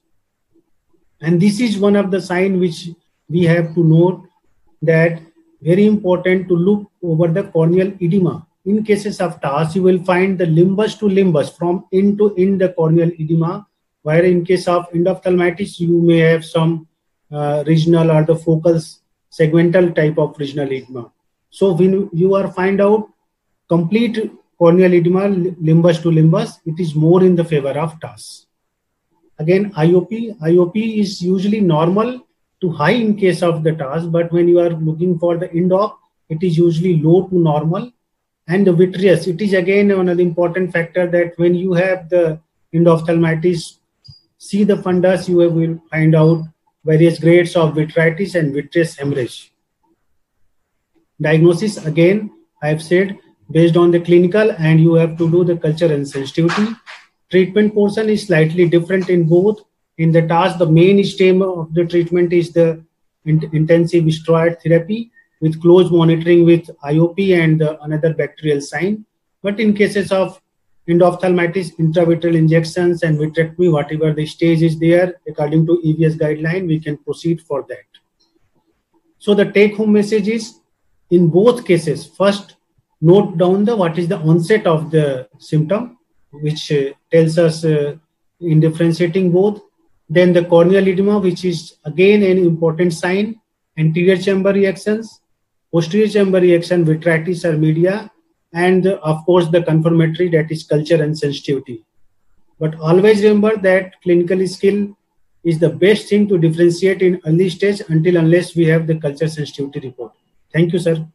[SPEAKER 6] And this is one of the signs which we have to note, that very important to look over the corneal edema. In cases of T A S, you will find the limbus to limbus, from in to in the corneal edema, where in case of endophthalmitis, you may have some uh, regional or the focal segmental type of regional edema. So when you are find out complete corneal edema, limbus to limbus, it is more in the favor of T A S. Again, I O P, I O P is usually normal to high in case of the T A S, but when you are looking for the end-op, it is usually low to normal. And the vitreous, it is again one of the important factor that when you have the endophthalmitis, see the fundus, you will find out various grades of vitritis and vitreous hemorrhage. Diagnosis, again, I have said, based on the clinical, and you have to do the culture and sensitivity. Treatment portion is slightly different in both. In the T A S, the main stem of the treatment is the in intensive steroid therapy with close monitoring with I O P and uh, another bacterial sign. But in cases of endophthalmitis, intravitreal injections and vitrectomy, whatever the stage is there, according to E V S guideline, we can proceed for that. So the take-home message is, in both cases, first note down the what is the onset of the symptom, which uh, tells us uh, in differentiating both. Then the corneal edema, which is again an important sign, anterior chamber reactions, posterior chamber reaction, vitritis or media, and uh, of course the confirmatory, that is culture and sensitivity. But always remember that clinical skill is the best thing to differentiate in early stage until unless we have the culture sensitivity report. Thank you, sir.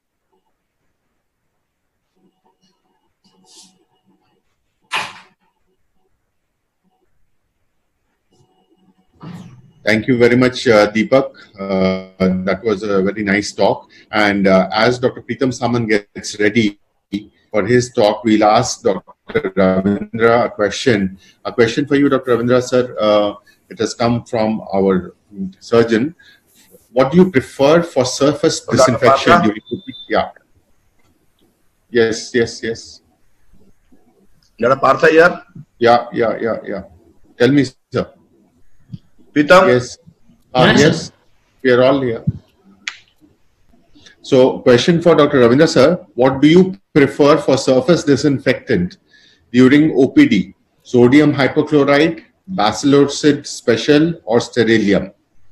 [SPEAKER 4] Thank you very much, uh, Deepak. Uh, that was a very nice talk. And uh, as Doctor Preetham Samant gets ready for his talk, we'll ask Doctor Ravindra a question. A question for you, Doctor Ravindra, sir. Uh, it has come from our surgeon. What do you prefer for surface
[SPEAKER 2] So,
[SPEAKER 4] disinfection during the Yeah. Yes, yes, yes.
[SPEAKER 2] Doctor Partha here.
[SPEAKER 4] Yeah, yeah, yeah, yeah. Tell me, sir.
[SPEAKER 2] Preetham?
[SPEAKER 4] Yes. Uh,
[SPEAKER 6] Yes,
[SPEAKER 4] yes, we are all here. So, question for Doctor Ravindra, sir. What do you prefer for surface disinfectant during O P D? Sodium hypochlorite, Bacillocid special, or Sterilium?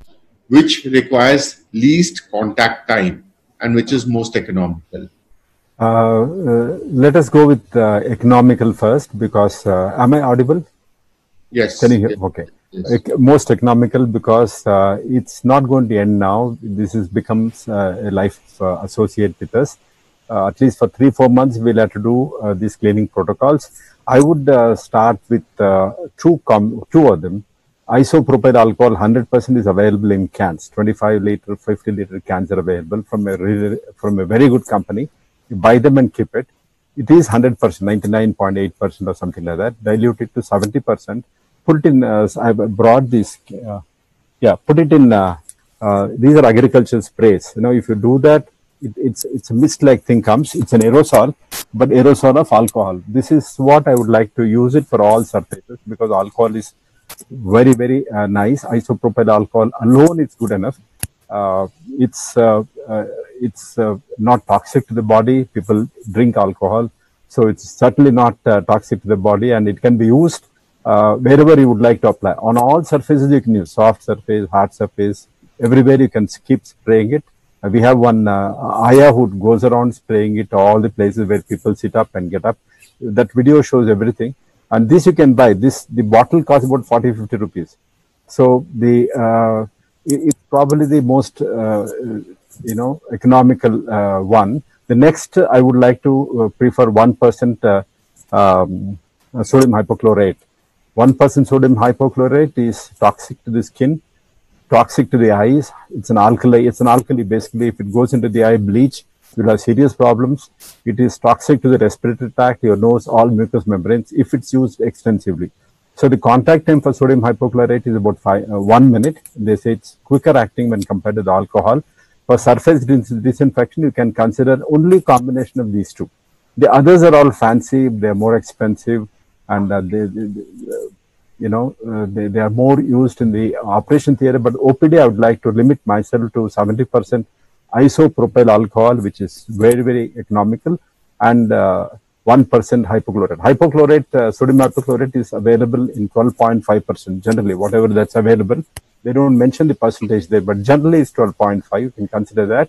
[SPEAKER 4] Which requires least contact time and which is most economical?
[SPEAKER 5] Uh, uh, let us go with uh, economical first, because uh, am I audible?
[SPEAKER 4] Yes.
[SPEAKER 5] Can you hear?
[SPEAKER 4] Yes.
[SPEAKER 5] Okay.
[SPEAKER 4] Yes.
[SPEAKER 5] Ec- Most economical, because uh, it's not going to end now. This is becomes uh, a life uh, associate with us. Uh, at least for three, four months, we'll have to do uh, these cleaning protocols. I would uh, start with uh, two, com- two of them. Isopropyl alcohol, one hundred percent is available in cans. twenty-five liter, fifty liter cans are available from a really, from a very good company. You buy them and keep it. It is one hundred percent, ninety-nine point eight percent or something like that. Dilute it to seventy percent. Put it in, uh, I've brought this, uh, yeah, put it in, uh, uh, these are agricultural sprays. You know, if you do that, it, it's it's a mist-like thing comes. It's an aerosol, but aerosol of alcohol. This is what I would like to use it for all surfaces, because alcohol is very, very uh, nice. Isopropyl alcohol alone is good enough. Uh, it's uh, uh, it's uh, not toxic to the body. People drink alcohol, so it's certainly not uh, toxic to the body, and it can be used Uh, wherever you would like to apply. On all surfaces you can use, soft surface, hard surface, everywhere you can keep spraying it. Uh, we have one uh, Aya who goes around spraying it all the places where people sit up and get up. That video shows everything. And this you can buy. This the bottle costs about forty, fifty rupees. So the uh, it, it's probably the most uh, you know economical uh, one. The next uh, I would like to uh, prefer one percent uh, um, sodium hypochlorite. one percent sodium hypochlorite is toxic to the skin, toxic to the eyes. It's an alkali. It's an alkali basically. If it goes into the eye, bleach, you'll have serious problems. It is toxic to the respiratory tract, your nose, all mucous membranes, if it's used extensively. So the contact time for sodium hypochlorite is about five, uh, one minute. They say it's quicker acting when compared to the alcohol. For surface dis- disinfection, you can consider only combination of these two. The others are all fancy. They're more expensive. And uh, they, they, they, uh, you know, uh, they, they are more used in the operation theater. But O P D, I would like to limit myself to seventy percent isopropyl alcohol, which is very, very economical, and uh, one percent hypochlorite. Hypochlorite, uh, sodium hypochlorite is available in twelve point five percent generally, whatever that's available. They don't mention the percentage there, but generally it's twelve point five. You can consider that.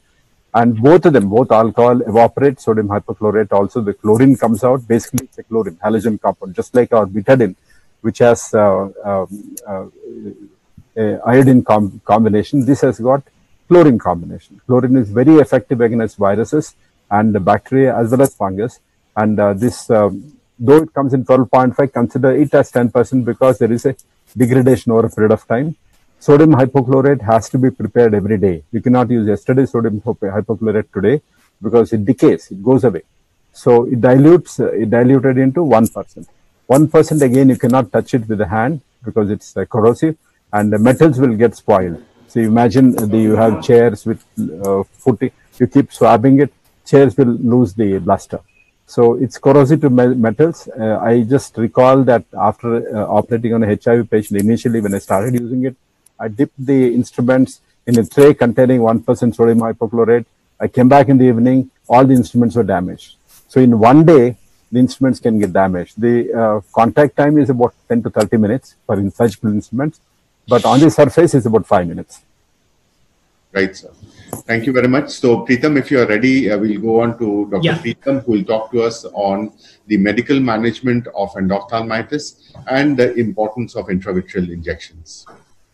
[SPEAKER 5] And both of them, both alcohol evaporate, sodium hypochlorite, also the chlorine comes out. Basically, it's a chlorine, halogen compound, just like our betadine, which has uh, um, uh, a iodine com combination. This has got chlorine combination. Chlorine is very effective against viruses and bacteria as well as fungus. And uh, this, um, though it comes in twelve point five, consider it as ten percent because there is a degradation over a period of time. Sodium hypochlorite has to be prepared every day. You cannot use yesterday's sodium hypochlorite today because it decays, it goes away. So it dilutes, uh, it diluted into one percent. one percent again, you cannot touch it with the hand because it's uh, corrosive, and the metals will get spoiled. So imagine the, you have chairs with uh, footing, you keep swabbing it, chairs will lose the luster. So it's corrosive to me metals. Uh, I just recall that after uh, operating on a H I V patient, initially when I started using it, I dipped the instruments in a tray containing one percent sodium hypochlorite. I came back in the evening, all the instruments were damaged. So in one day, the instruments can get damaged. The uh, contact time is about ten to thirty minutes for in surgical instruments, but on the surface is about five minutes.
[SPEAKER 4] Right, sir. Thank you very much. So, Preetham, if you are ready, uh, we'll go on to Doctor Yeah. Preetham, who will talk to us on the medical management of endophthalmitis and the importance of intravitreal injections.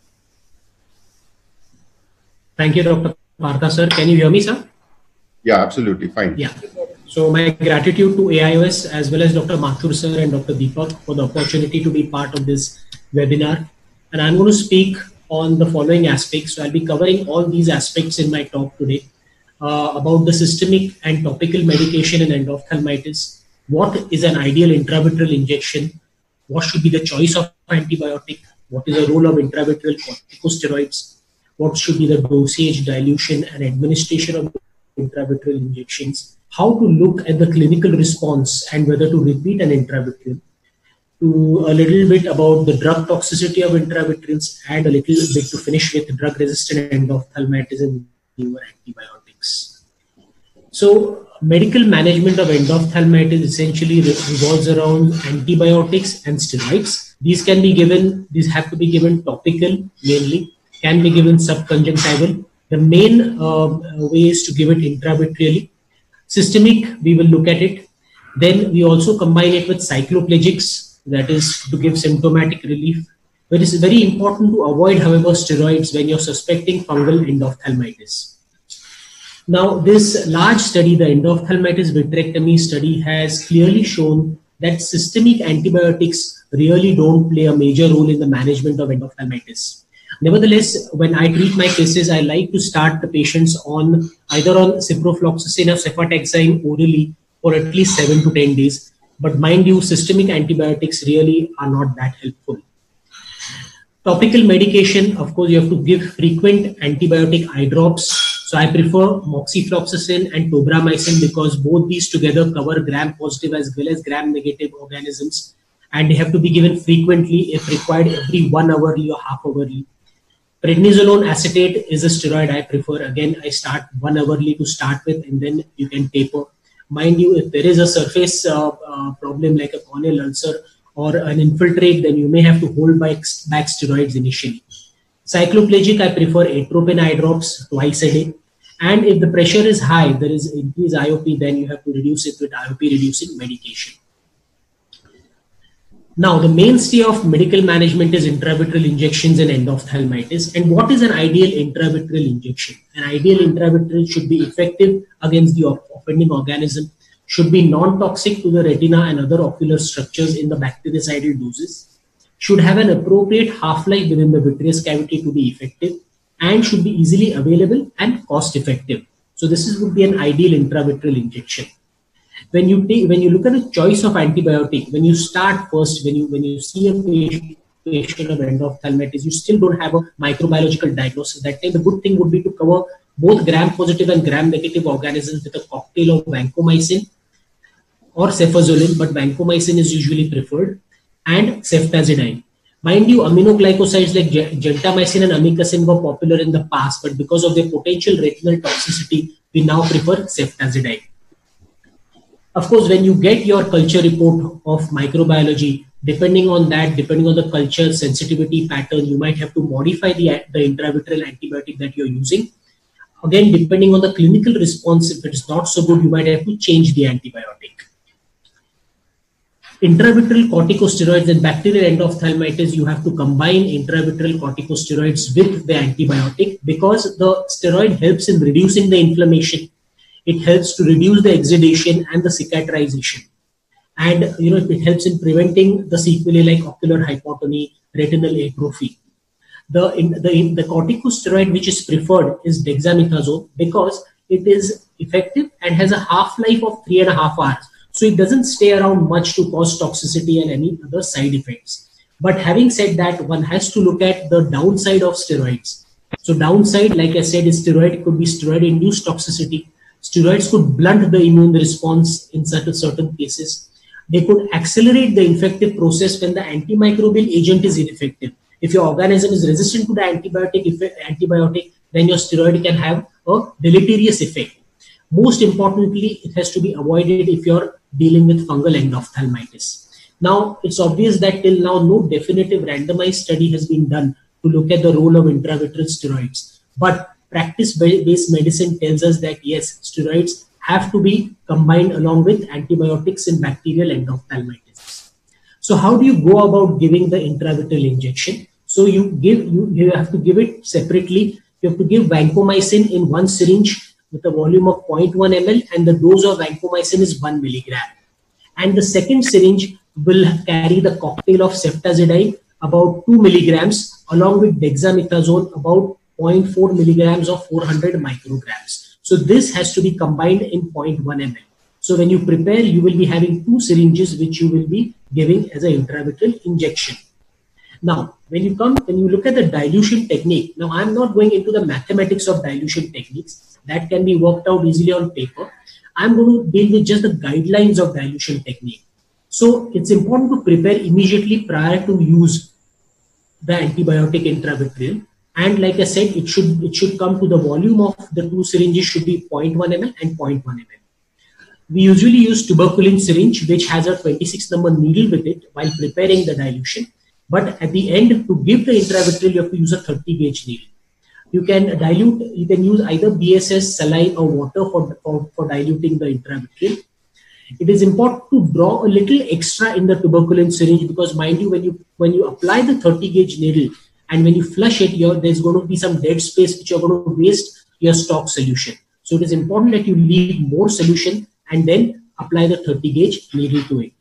[SPEAKER 7] Thank you, Doctor Partha, sir. Can you hear me, sir?
[SPEAKER 4] Yeah, absolutely. Fine.
[SPEAKER 7] Yeah. So my gratitude to A I O S as well as Doctor Mathur, sir, and Doctor Deepak for the opportunity to be part of this webinar. And I'm going to speak on the following aspects. So I'll be covering all these aspects in my talk today uh, about the systemic and topical medication in endophthalmitis. What is an ideal intravitreal injection? What should be the choice of antibiotic? What is the role of intravitreal corticosteroids? What should be the dosage, dilution, and administration of intravitreal injections? How to look at the clinical response and whether to repeat an intravitreal. To a little bit about the drug toxicity of intravitreals and a little bit to finish with drug-resistant endophthalmitis and newer antibiotics. So, medical management of endophthalmitis essentially revolves around antibiotics and steroids. These can be given, these have to be given topical mainly, can be given subconjunctival. The main uh, way is to give it intravitreally. Systemic, we will look at it. Then we also combine it with cycloplegics, that is to give symptomatic relief. But it is very important to avoid, however, steroids when you're suspecting fungal endophthalmitis. Now, this large study, the endophthalmitis vitrectomy study, has clearly shown that systemic antibiotics really don't play a major role in the management of endophthalmitis. Nevertheless, when I treat my cases, I like to start the patients on either on ciprofloxacin or cefotaxime orally for at least seven to ten days. But mind you, systemic antibiotics really are not that helpful. Topical medication, of course, you have to give frequent antibiotic eye drops. So I prefer moxifloxacin and tobramycin because both these together cover gram-positive as well as gram-negative organisms. And they have to be given frequently, if required, every one hourly or half hourly. Prednisolone acetate is a steroid I prefer. Again, I start one hourly to start with, and then you can taper. Mind you, if there is a surface uh, uh, problem like a corneal ulcer or an infiltrate, then you may have to hold back, back steroids initially. Cycloplegic, I prefer atropine eye drops twice a day. And if the pressure is high, there is increased I O P, then you have to reduce it with I O P reducing medication. Now, the mainstay of medical management is intravitreal injections in endophthalmitis. And what is an ideal intravitreal injection? An ideal intravitreal should be effective against the offending organism, should be non-toxic to the retina and other ocular structures in the bactericidal doses, should have an appropriate half-life within the vitreous cavity to be effective, and should be easily available and cost-effective. So this is, would be an ideal intravitreal injection. When you take, when you look at a choice of antibiotic, when you start first, when you when you see a patient, patient of endophthalmitis, you still don't have a microbiological diagnosis. That time, the good thing would be to cover both gram-positive and gram-negative organisms with a cocktail of vancomycin or cefazolin, but vancomycin is usually preferred, and ceftazidime. Mind you, aminoglycosides like gentamicin and amikacin were popular in the past, but because of their potential retinal toxicity, we now prefer ceftazidime. Of course, when you get your culture report of microbiology, depending on that, depending on the culture sensitivity pattern, you might have to modify the, the intravitreal antibiotic that you're using. Again, depending on the clinical response, if it is not so good, you might have to change the antibiotic. Intravitreal corticosteroids and bacterial endophthalmitis, you have to combine intravitreal corticosteroids with the antibiotic because the steroid helps in reducing the inflammation. It helps to reduce the exudation and the cicatrization. And you know, it helps in preventing the sequelae like ocular hypotony, retinal atrophy. The, in, the, in, the corticosteroid which is preferred is dexamethasone because it is effective and has a half-life of three and a half hours. So it doesn't stay around much to cause toxicity and any other side effects. But having said that, one has to look at the downside of steroids. So downside, like I said, is steroid could be steroid-induced toxicity. Steroids could blunt the immune response in certain, certain cases. They could accelerate the infective process when the antimicrobial agent is ineffective. If your organism is resistant to the antibiotic, antibiotic, then your steroid can have a deleterious effect. Most importantly, it has to be avoided if you're dealing with fungal endophthalmitis. Now, it's obvious that till now, no definitive randomized study has been done to look at the role of intravitreal steroids. But practice-based medicine tells us that yes, steroids have to be combined along with antibiotics in bacterial endophthalmitis. So how do you go about giving the intravitreal injection? So you give you, you have to give it separately. You have to give vancomycin in one syringe with a volume of zero point one milliliters and the dose of vancomycin is one milligram. And the second syringe will carry the cocktail of ceftazidime about two milligrams along with dexamethasone about zero point four milligrams of four hundred micrograms. So this has to be combined in zero point one milliliters. So when you prepare, you will be having two syringes which you will be giving as an intravitreal injection. Now, when you come, when you look at the dilution technique, now I'm not going into the mathematics of dilution techniques. That can be worked out easily on paper. I'm going to deal with just the guidelines of dilution technique. So it's important to prepare immediately prior to use the antibiotic intravitreal. And like I said, it should, it should come to the volume of the two syringes should be zero point one milliliters and zero point one milliliters. We usually use tuberculin syringe, which has a twenty-six number needle with it while preparing the dilution. But at the end, to give the intravitreal, you have to use a thirty gauge needle. You can dilute, you can use either B S S, saline or water for, for, for diluting the intravitreal. It is important to draw a little extra in the tuberculin syringe because mind you, when you, when you apply the thirty gauge needle and when you flush it, you're, there's going to be some dead space which you're going to waste your stock solution. So it is important that you leave more solution and then apply the thirty gauge needle to it.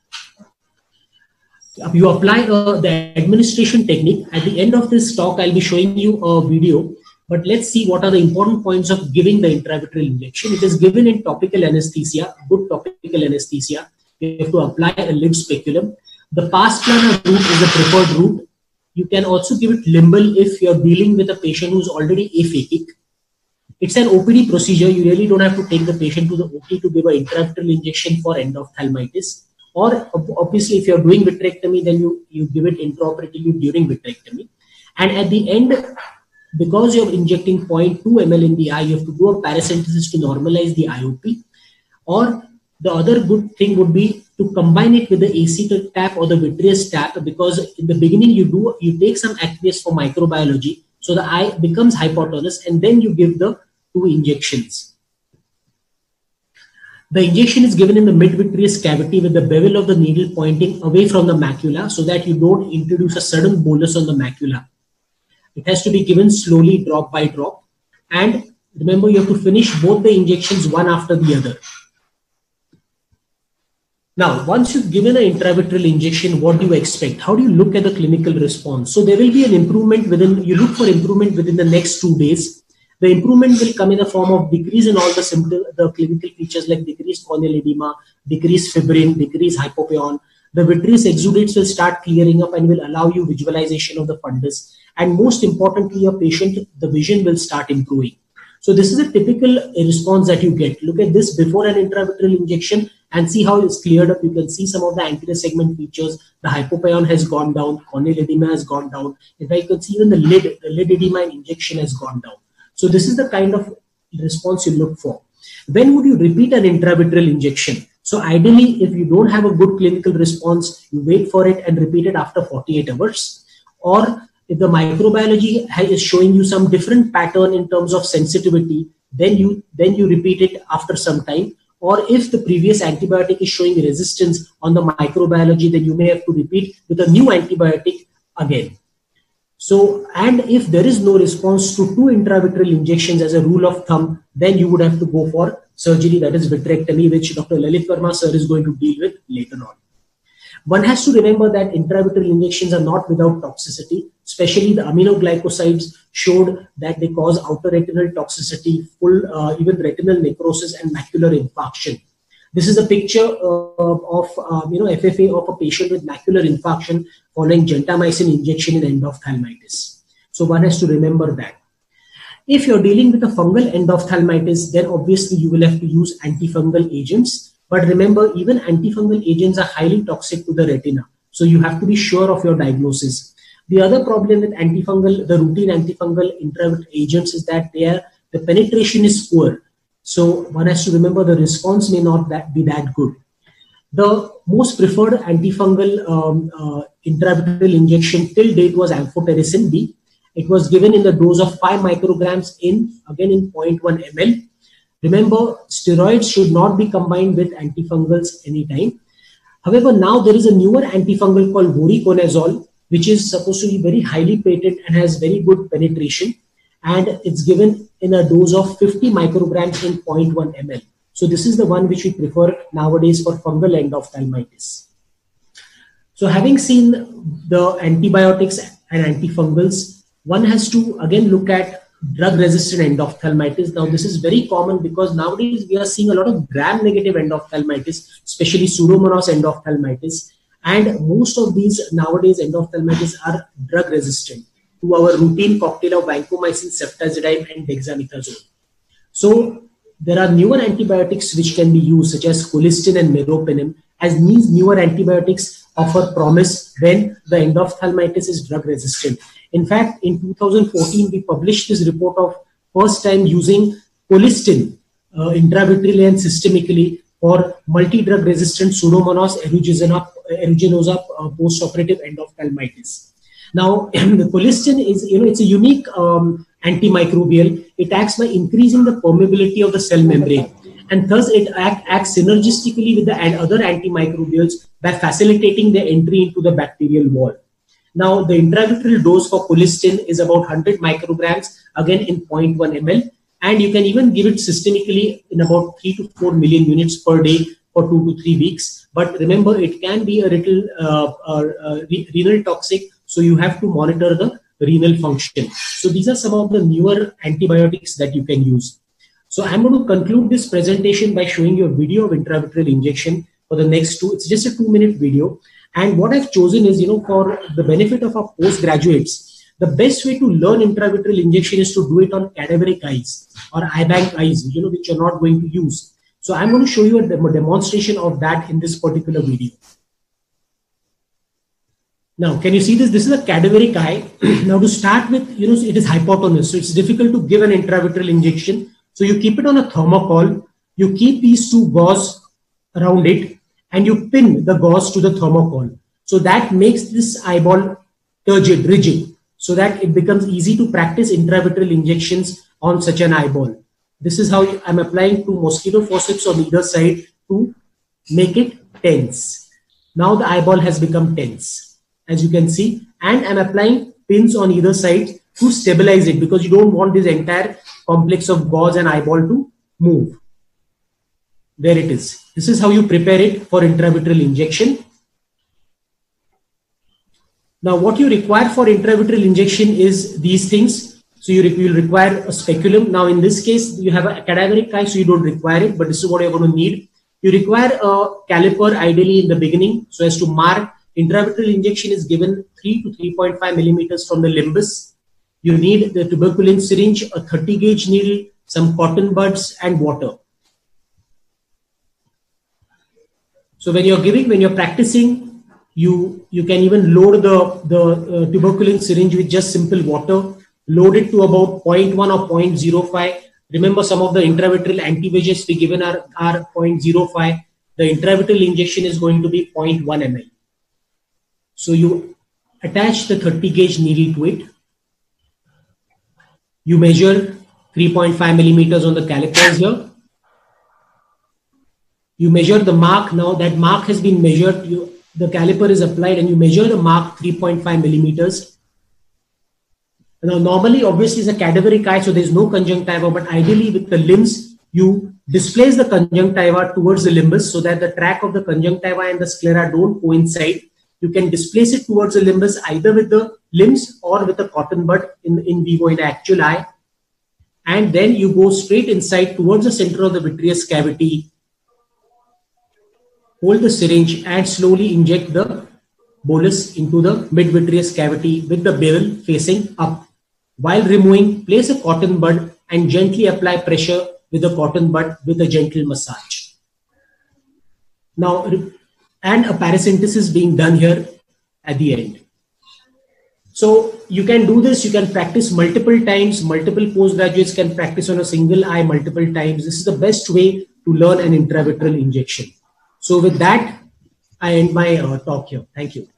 [SPEAKER 7] You apply uh, the administration technique. At the end of this talk, I'll be showing you a video, but let's see what are the important points of giving the intravitreal injection. It is given in topical anesthesia, good topical anesthesia. You have to apply a lid speculum. The pars plana route is the preferred route. You can also give it limbal if you're dealing with a patient who's already aphakic. It's an O P D procedure. You really don't have to take the patient to the O T to give an intravitreal injection for endophthalmitis. Or obviously, if you're doing vitrectomy, then you, you give it intraoperatively during vitrectomy. And at the end, because you're injecting zero point two milliliters in the eye, you have to do a paracentesis to normalize the I O P. Or the other good thing would be to combine it with the A C tap or the vitreous tap, because in the beginning you do you take some aqueous for microbiology, so the eye becomes hypotonous, and then you give the two injections. The injection is given in the mid-vitreous cavity with the bevel of the needle pointing away from the macula so that you don't introduce a sudden bolus on the macula. It has to be given slowly, drop by drop. And remember, you have to finish both the injections one after the other. Now, once you've given an intravitreal injection, what do you expect? How do you look at the clinical response? So there will be an improvement within, you look for improvement within the next two days. The improvement will come in the form of decrease in all the symptoms, the clinical features like decreased corneal edema, decreased fibrin, decreased hypopyon. The vitreous exudates will start clearing up and will allow you visualization of the fundus. And most importantly, your patient, the vision will start improving. So this is a typical response that you get. Look at this before an intravitreal injection and see how it's cleared up. You can see some of the anterior segment features. The hypopyon has gone down, corneal edema has gone down. In fact, you can see even the lid, the lid edema and injection has gone down. So this is the kind of response you look for. When would you repeat an intravitreal injection? So ideally, if you don't have a good clinical response, you wait for it and repeat it after forty-eight hours. Or If the microbiology is showing you some different pattern in terms of sensitivity, then you then you repeat it after some time. Or if the previous antibiotic is showing resistance on the microbiology, then you may have to repeat with a new antibiotic again. So, and if there is no response to two intravitreal injections as a rule of thumb, then you would have to go for surgery, that is vitrectomy, which Doctor Lalit Verma sir is going to deal with later on. One has to remember that intravitreal injections are not without toxicity, especially the aminoglycosides showed that they cause outer retinal toxicity, full, uh, even retinal necrosis and macular infarction. This is a picture uh, of uh, you know F F A of a patient with macular infarction following gentamicin injection in endophthalmitis. So one has to remember that. If you're dealing with a fungal endophthalmitis, then obviously you will have to use antifungal agents. But remember, even antifungal agents are highly toxic to the retina. So you have to be sure of your diagnosis. The other problem with antifungal, the routine antifungal intravitreal agents is that they are, the penetration is poor. So one has to remember the response may not that be that good. The most preferred antifungal um, uh, intravitreal injection till date was amphotericin B. It was given in the dose of five micrograms in, again in zero point one milliliters. Remember, steroids should not be combined with antifungals anytime. However, now there is a newer antifungal called voriconazole, which is supposed to be very highly patent and has very good penetration. And it's given in a dose of fifty micrograms in zero point one milliliters. So this is the one which we prefer nowadays for fungal endophthalmitis. So having seen the antibiotics and antifungals, one has to again look at drug-resistant endophthalmitis. Now this is very common because nowadays we are seeing a lot of gram-negative endophthalmitis, especially Pseudomonas endophthalmitis. And most of these nowadays endophthalmitis are drug-resistant to our routine cocktail of vancomycin, ceftazidime, and dexamethasone. So there are newer antibiotics which can be used, such as colistin and meropenem, as these newer antibiotics offer promise when the endophthalmitis is drug-resistant. In fact, in two thousand fourteen, we published this report of first time using colistin uh, intravitreally and systemically for multi-drug resistant Pseudomonas aeruginosa uh, post-operative endophthalmitis. Now, the colistin is, you know, it's a unique um, antimicrobial. It acts by increasing the permeability of the cell membrane, and thus it act, acts synergistically with the other antimicrobials by facilitating the entry into the bacterial wall. Now, the intravitreal dose for colistin is about one hundred micrograms, again in zero point one milliliters, and you can even give it systemically in about three to four million units per day for two to three weeks. But remember, it can be a little uh, uh, uh, renal toxic, so you have to monitor the renal function. So these are some of the newer antibiotics that you can use. So I'm going to conclude this presentation by showing you a video of intravitreal injection for the next two. It's just a two minute video. And what I've chosen is, you know, for the benefit of our postgraduates, the best way to learn intravitreal injection is to do it on cadaveric eyes or eye bank eyes, you know, which you're not going to use. So I'm going to show you a demonstration of that in this particular video. Now, can you see this? This is a cadaveric eye. Now, to start with, you know, it is hypotenuse, so it's difficult to give an intravitreal injection. So you keep it on a thermocol, you keep these two gauze around it, and you pin the gauze to the thermocol. So that makes this eyeball turgid, rigid, so that it becomes easy to practice intravitreal injections on such an eyeball. This is how I'm applying two mosquito forceps on either side to make it tense. Now the eyeball has become tense, as you can see, and I'm applying pins on either side to stabilize it, because you don't want this entire complex of gauze and eyeball to move. There it is. This is how you prepare it for intravitreal injection. Now, what you require for intravitreal injection is these things. So you will require a speculum. Now, in this case, you have a cadaveric eye, so you don't require it, but this is what you're going to need. You require a caliper, ideally in the beginning, so as to mark. Intravitreal injection is given three to three point five millimeters from the limbus. You need the tuberculin syringe, a thirty gauge needle, some cotton buds, and water. So when you're giving, when you're practicing, you, you can even load the, the uh, tuberculin syringe with just simple water, load it to about zero point one or zero point zero five. Remember, some of the intravitreal anti-V E G Fs we given are, are zero point zero five. The intravitreal injection is going to be zero point one milliliters. So you attach the thirty gauge needle to it. You measure three point five millimeters on the calipers here. You measure the mark. Now that mark has been measured, you, the caliper is applied and you measure the mark three point five millimeters. Now normally obviously it's a cadaveric eye, so there is no conjunctiva, but ideally with the limbs, you displace the conjunctiva towards the limbus so that the track of the conjunctiva and the sclera don't coincide. You can displace it towards the limbus either with the limbs or with a cotton bud in, in vivo in the actual eye. And then you go straight inside towards the center of the vitreous cavity. Hold the syringe and slowly inject the bolus into the mid-vitreous cavity with the bevel facing up. While removing, place a cotton bud and gently apply pressure with a cotton bud with a gentle massage. Now, and a paracentesis being done here at the end. So you can do this, you can practice multiple times, multiple postgraduates can practice on a single eye multiple times. This is the best way to learn an intravitreal injection. So with that, I end my uh, talk here. Thank you.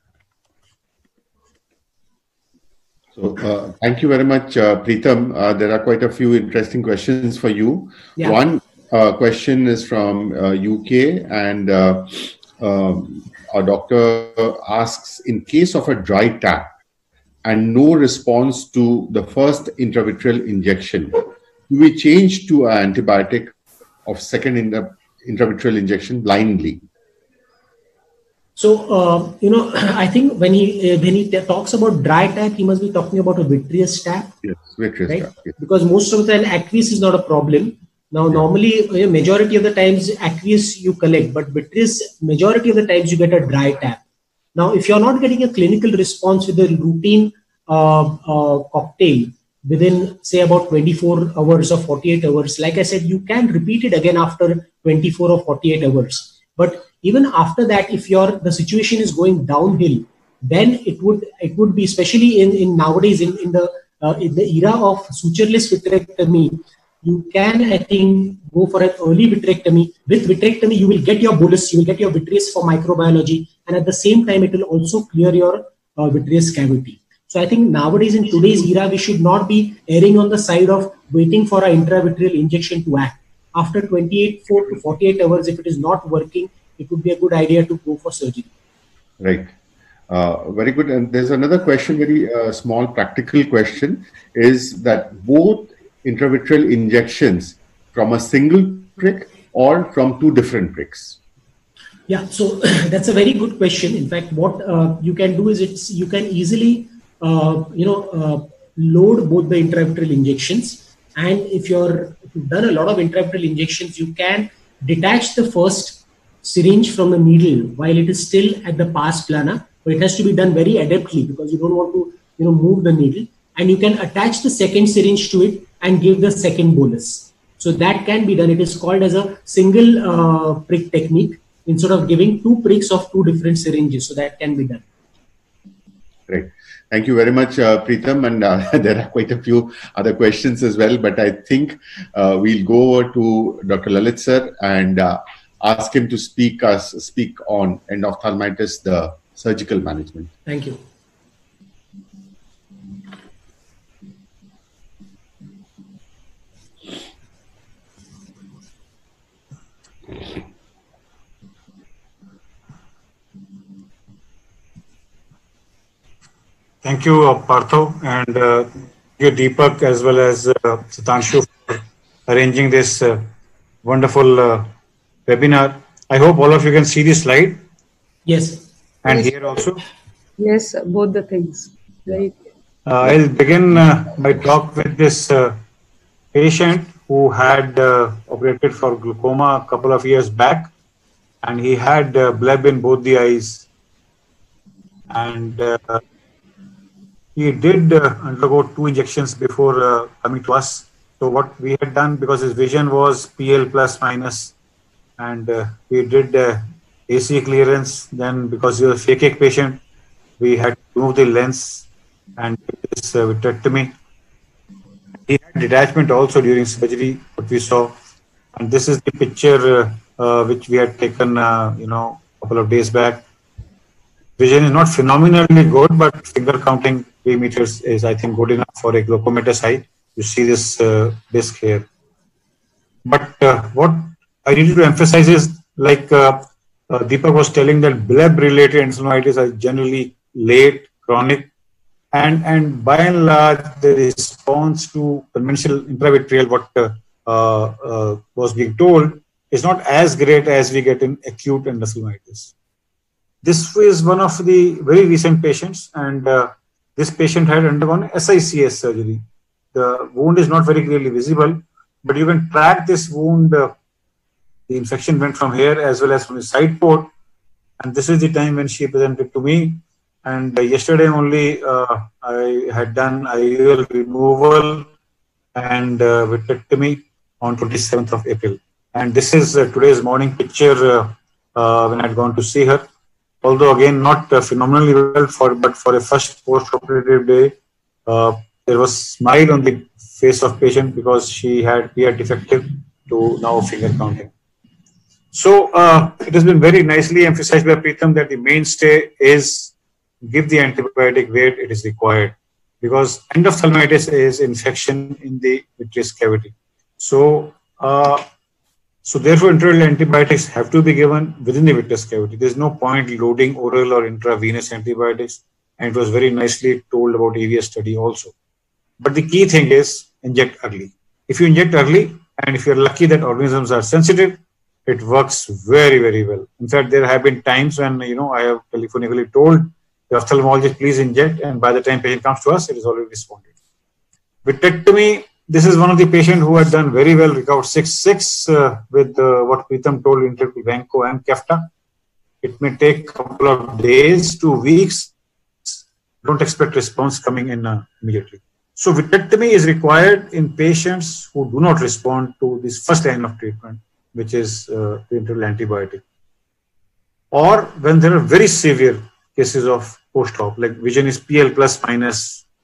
[SPEAKER 4] So uh, thank you very much, uh, Preetham. Uh, there are quite a few interesting questions for you.
[SPEAKER 7] Yeah.
[SPEAKER 4] One uh, question is from uh, U K, and uh, um, our doctor asks, in case of a dry tap and no response to the first intravitreal injection, do we change to an antibiotic of second intra intravitreal injection blindly?
[SPEAKER 7] So, uh, you know, I think when he uh, when he talks about dry tap, he must be talking about a vitreous tap.
[SPEAKER 4] Yes, vitreous
[SPEAKER 7] right?
[SPEAKER 4] tap. Yes.
[SPEAKER 7] Because most of the time, aqueous is not a problem. Now, normally, uh, majority of the times, aqueous you collect, but vitreous, majority of the times you get a dry tap. Now, if you're not getting a clinical response with a routine uh, uh, cocktail within, say, about twenty-four hours or forty-eight hours, like I said, you can repeat it again after twenty-four or forty-eight hours. But even after that, if your the situation is going downhill, then it would it would be, especially in, in nowadays in, in the uh, in the era of sutureless vitrectomy, you can, I think, go for an early vitrectomy. With vitrectomy, you will get your bolus, you will get your vitreous for microbiology, and at the same time, it will also clear your uh, vitreous cavity. So I think nowadays in today's era, we should not be erring on the side of waiting for an intravitreal injection to act. After twenty-eight, four to forty-eight hours, if it is not working, it would be a good idea to go for surgery.
[SPEAKER 4] Right. Uh, very good. And there's another question, very uh, small practical question, is that both intravitreal injections from a single prick or from two different pricks?
[SPEAKER 7] Yeah, so that's a very good question. In fact, what uh, you can do is it's you can easily, uh, you know, uh, load both the intravitreal injections. And if you're if you've done a lot of intravitreal injections, you can detach the first syringe from the needle while it is still at the pars plana, but it has to be done very adeptly because you don't want to, you know, move the needle. And you can attach the second syringe to it and give the second bolus. So that can be done. It is called as a single uh, prick technique instead of giving two pricks of two different syringes. So that can be done.
[SPEAKER 4] Great. Thank you very much, uh, Preetham. And uh, there are quite a few other questions as well, but I think uh, we'll go over to Doctor Lalit sir and uh, ask him to speak us speak on endophthalmitis, the surgical management.
[SPEAKER 7] Thank you.
[SPEAKER 1] Thank you, uh, Partho, and uh, you, Deepak, as well as uh, Satanshu, for arranging this uh, wonderful uh, webinar. I hope all of you can see this slide.
[SPEAKER 7] Yes.
[SPEAKER 1] And
[SPEAKER 3] yes.
[SPEAKER 1] Here also.
[SPEAKER 3] Yes, both the things. Right.
[SPEAKER 1] Uh, I'll begin uh, my talk with this uh, patient who had uh, operated for glaucoma a couple of years back, and he had uh, bleb in both the eyes. And uh, he did uh, undergo two injections before uh, coming to us. So what we had done, because his vision was P L plus minus, and uh, we did uh, A C clearance. Then because he was a phakic patient, we had to remove the lens and do this uh, vitrectomy. He had detachment also during surgery, what we saw. And this is the picture uh, uh, which we had taken, uh, you know, a couple of days back. Vision is not phenomenally good, but finger counting three meters is, I think, good enough for a glaucomatous eye. You see this uh, disc here. But uh, what I needed to emphasize is, like uh, uh, Deepak was telling, that bleb-related endophthalmitis are generally late, chronic, and and by and large, the response to conventional intravitreal, what uh, uh, uh, was being told, is not as great as we get in acute endophthalmitis. This is one of the very recent patients, and uh, this patient had undergone S I C S surgery. The wound is not very clearly visible, but you can track this wound. Uh, the infection went from here as well as from the side port, and this is the time when she presented to me. And uh, yesterday only uh, I had done I U L removal and uh, vitrectomy on twenty-seventh of April. And this is uh, today's morning picture uh, uh, when I had gone to see her. Although again not uh, phenomenally well, for but for a first post-operative day, uh, there was smile on the face of patient because she had we had defective to now finger counting. So uh, it has been very nicely emphasized by Preetham that the mainstay is give the antibiotic where it is required, because endophthalmitis is infection in the vitreous cavity. So. Uh, So therefore, intraoral antibiotics have to be given within the vitreous cavity. There is no point loading oral or intravenous antibiotics, and it was very nicely told about A V S study also. But the key thing is inject early. If you inject early, and if you're lucky that organisms are sensitive, it works very, very well. In fact, there have been times when, you know, I have telephonically told the ophthalmologist, please inject, and by the time patient comes to us, it is already responded. Vitrectomy. This is one of the patients who had done very well, recovered six six uh, with uh, what Preetham told, intraocular vanco and Kefta. It may take a couple of days to weeks. Don't expect response coming in uh, immediately. So vitrectomy is required in patients who do not respond to this first line of treatment, which is uh, the intraocular antibiotic. Or when there are very severe cases of post-op, like vision is P L plus minus,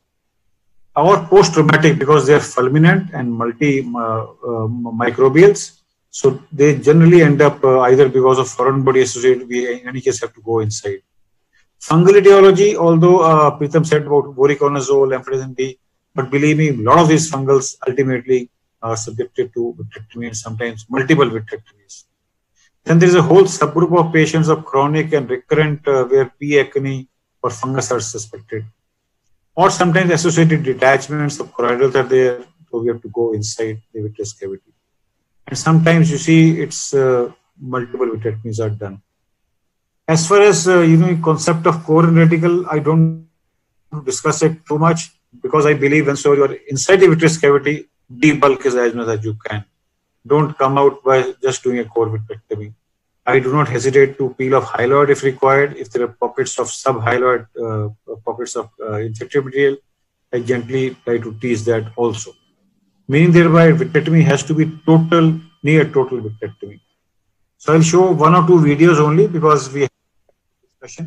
[SPEAKER 1] or post-traumatic because they are fulminant and multi-microbials. Uh, uh, so they generally end up uh, either because of foreign body associated, we in any case have to go inside. Fungal etiology, although uh, Preetham said about voriconazole, amphotericin B, but believe me, a lot of these fungals ultimately are subjected to vitrectomy and sometimes multiple vitrectomies. Then there is a whole subgroup of patients of chronic and recurrent uh, where P. acne or fungus are suspected. Or sometimes associated detachments of choroidals are there, so we have to go inside the vitreous cavity. And sometimes you see it's uh, multiple vitrectomies are done. As far as uh, you know, concept of core and reticle, I don't discuss it too much because I believe when so you are inside the vitreous cavity, debulk is as much as you can. Don't come out by just doing a core vitrectomy. I do not hesitate to peel off hyaloid if required. If there are pockets of subhyaloid, uh, pockets of uh, infected material, I gently try to tease that also. Meaning thereby vitrectomy has to be total, near total vitrectomy. So I'll show one or two videos only because we have discussion.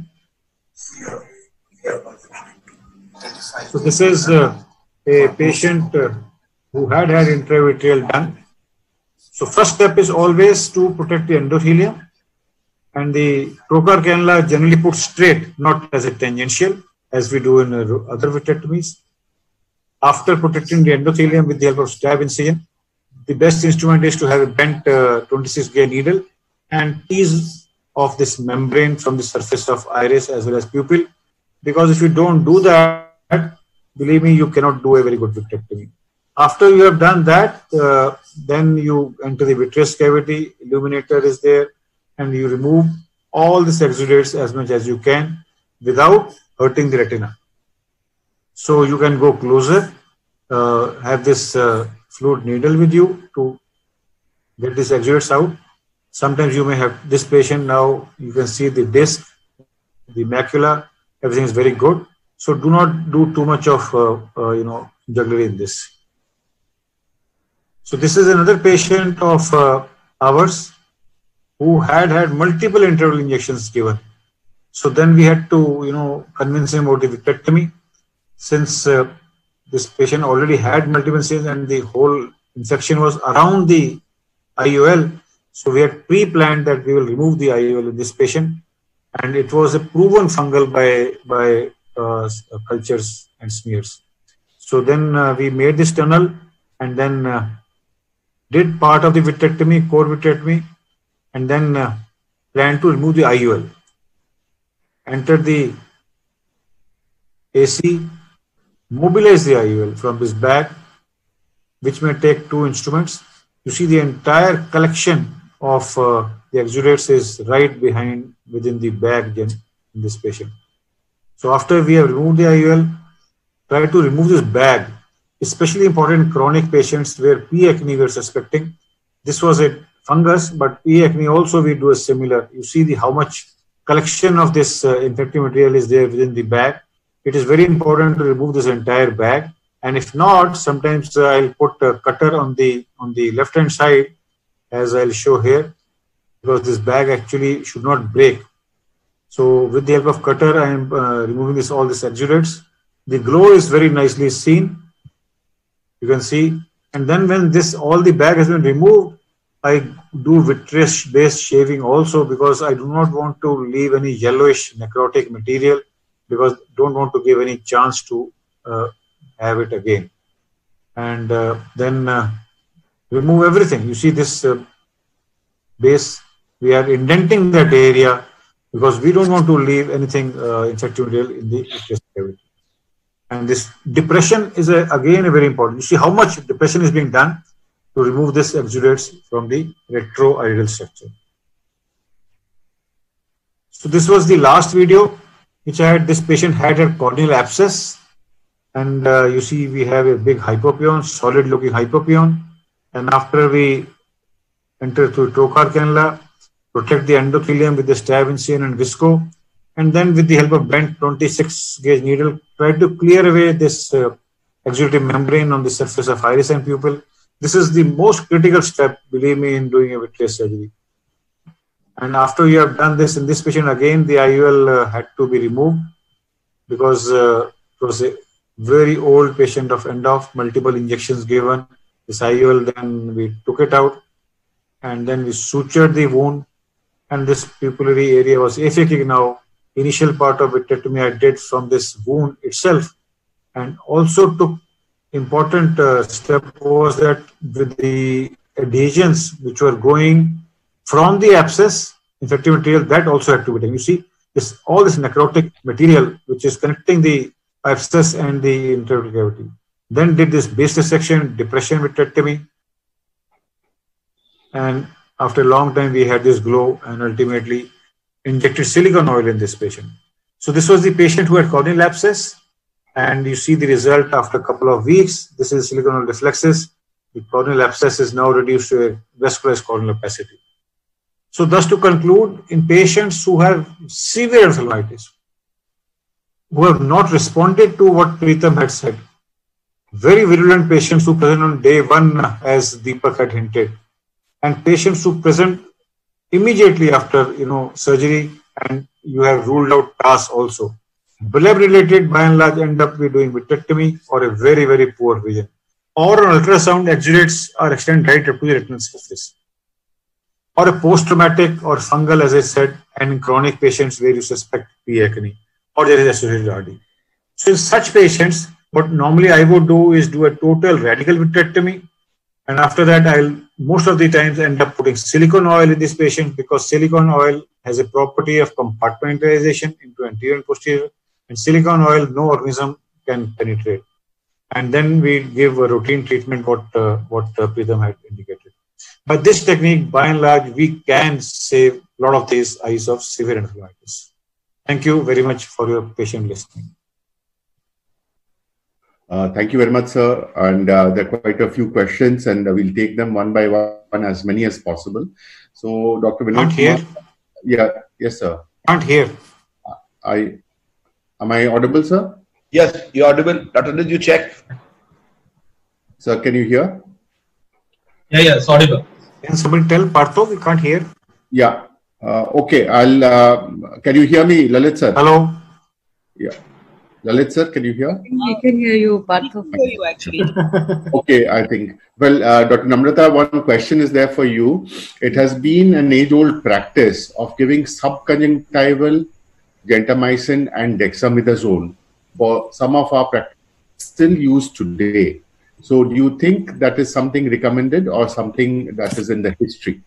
[SPEAKER 1] So this is uh, a patient uh, who had had intravitreal done. So first step is always to protect the endothelium, and the trocar cannula generally put straight, not as a tangential, as we do in uh, other vitrectomies. After protecting the endothelium with the help of stab incision, the best instrument is to have a bent uh, twenty-six gauge needle and tease off this membrane from the surface of iris as well as pupil, because if you don't do that, believe me, you cannot do a very good vitrectomy. After you have done that, uh, then you enter the vitreous cavity, illuminator is there, and you remove all the exudates as much as you can without hurting the retina. So you can go closer, uh, have this uh, fluid needle with you to get these exudates out. Sometimes you may have this patient now, you can see the disc, the macula, everything is very good. So do not do too much of, uh, uh, you know, jugglery in this. So this is another patient of uh, ours who had had multiple intraoral injections given. So then we had to, you know, convince him about the vitrectomy. Since uh, this patient already had multiple incisions and the whole infection was around the I O L, so we had pre-planned that we will remove the I O L in this patient. and it was a proven fungal by, by uh, cultures and smears. So then uh, we made this tunnel and then uh, did part of the vitrectomy, core vitrectomy, and then uh, planned to remove the I U L. Entered the A C, mobilize the I U L from this bag, which may take two instruments. You see the entire collection of uh, the exudates is right behind within the bag in this patient. So after we have removed the I U L, try to remove this bag, especially important in chronic patients where P. acne we are suspecting. This was a fungus, but P. acne also we do a similar. You see the how much collection of this uh, infective material is there within the bag. It is very important to remove this entire bag. And if not, sometimes uh, I'll put a cutter on the on the left hand side, as I'll show here, because this bag actually should not break. So with the help of cutter, I am uh, removing this all these exudates. The glow is very nicely seen. You can see. And then when this all the bag has been removed, I do vitreous based shaving also, because I do not want to leave any yellowish necrotic material, because don't want to give any chance to uh, have it again. And uh, then uh, remove everything. You see this uh, base, we are indenting that area because we don't want to leave anything uh, infective material in the vitreous cavity. And this depression is a, again a very important. You see how much depression is being done to remove this exudates from the retroiridal structure. So this was the last video which I had. This patient had a corneal abscess, and uh, you see we have a big hypopion, solid looking hypopion. And after we enter through trocar cannula, protect the endothelium with the Stavin and visco, and then with the help of bent twenty-six gauge needle, try to clear away this uh, exudative membrane on the surface of iris and pupil. This is the most critical step, believe me, in doing a vitreous surgery. And after you have done this in this patient, again the I U L uh, had to be removed, because uh, it was a very old patient of end of multiple injections given. This I U L, then we took it out, and then we sutured the wound, and this pupillary area was aphakic now. Initial part of vitrectomy I did from this wound itself, and also took important uh, step was that with the adhesions which were going from the abscess, infective material, that also had to be done. You see, this all this necrotic material which is connecting the abscess and the intraocular cavity. Then did this base dissection, depression vitrectomy, and after a long time we had this glow, and ultimately injected silicone oil in this patient. So this was the patient who had corneal abscess, and you see the result after a couple of weeks. This is silicone oil reflexes. The corneal abscess is now reduced to a vascularized corneal opacity. So thus, to conclude, in patients who have severe endophthalmitis, who have not responded to what Preetham had said, very virulent patients who present on day one, as Deepak had hinted, and patients who present immediately after you know surgery, and you have ruled out T A S also. Bleb related, by and large, end up with doing vitrectomy or a very very poor vision, or on ultrasound exudates are extended right up to the retinal surface, or a post-traumatic or fungal, as I said, and in chronic patients where you suspect P. acne or there is associated R D. So in such patients, what normally I would do is do a total radical vitrectomy, and after that I'll most of the times end up putting silicone oil in this patient, because silicone oil has a property of compartmentalization into anterior and posterior, and silicone oil no organism can penetrate. And then we give a routine treatment, what uh, what uh, Preetham had indicated. By this technique, by and large, we can save a lot of these eyes of severe endophthalmitis. Thank you very much for your patient listening.
[SPEAKER 4] Uh, thank you very much, sir. And uh, there are quite a few questions, and uh, we'll take them one by one, as many as possible. So, Doctor Vinod,
[SPEAKER 1] Can't hear.
[SPEAKER 4] Yeah, yes, sir.
[SPEAKER 1] Can't hear.
[SPEAKER 4] I am I audible, sir?
[SPEAKER 2] Yes, you're audible. Doctor, did you check?
[SPEAKER 4] Sir, can you hear?
[SPEAKER 8] Yeah, yeah, it's audible.
[SPEAKER 1] Can somebody tell Partho we can't hear?
[SPEAKER 4] Yeah. Uh, okay. I'll. Uh, can you hear me, Lalit sir?
[SPEAKER 1] Hello.
[SPEAKER 4] Yeah. Lalit sir, can you hear?
[SPEAKER 3] We can hear you, Partho.
[SPEAKER 9] We can hear you actually.
[SPEAKER 4] Okay, I think. Well, uh, Doctor Namrata, one question is there for you. It has been an age-old practice of giving subconjunctival, gentamicin and dexamethasone for some of our practice still used today. So do you think that is something recommended or something that is in the history?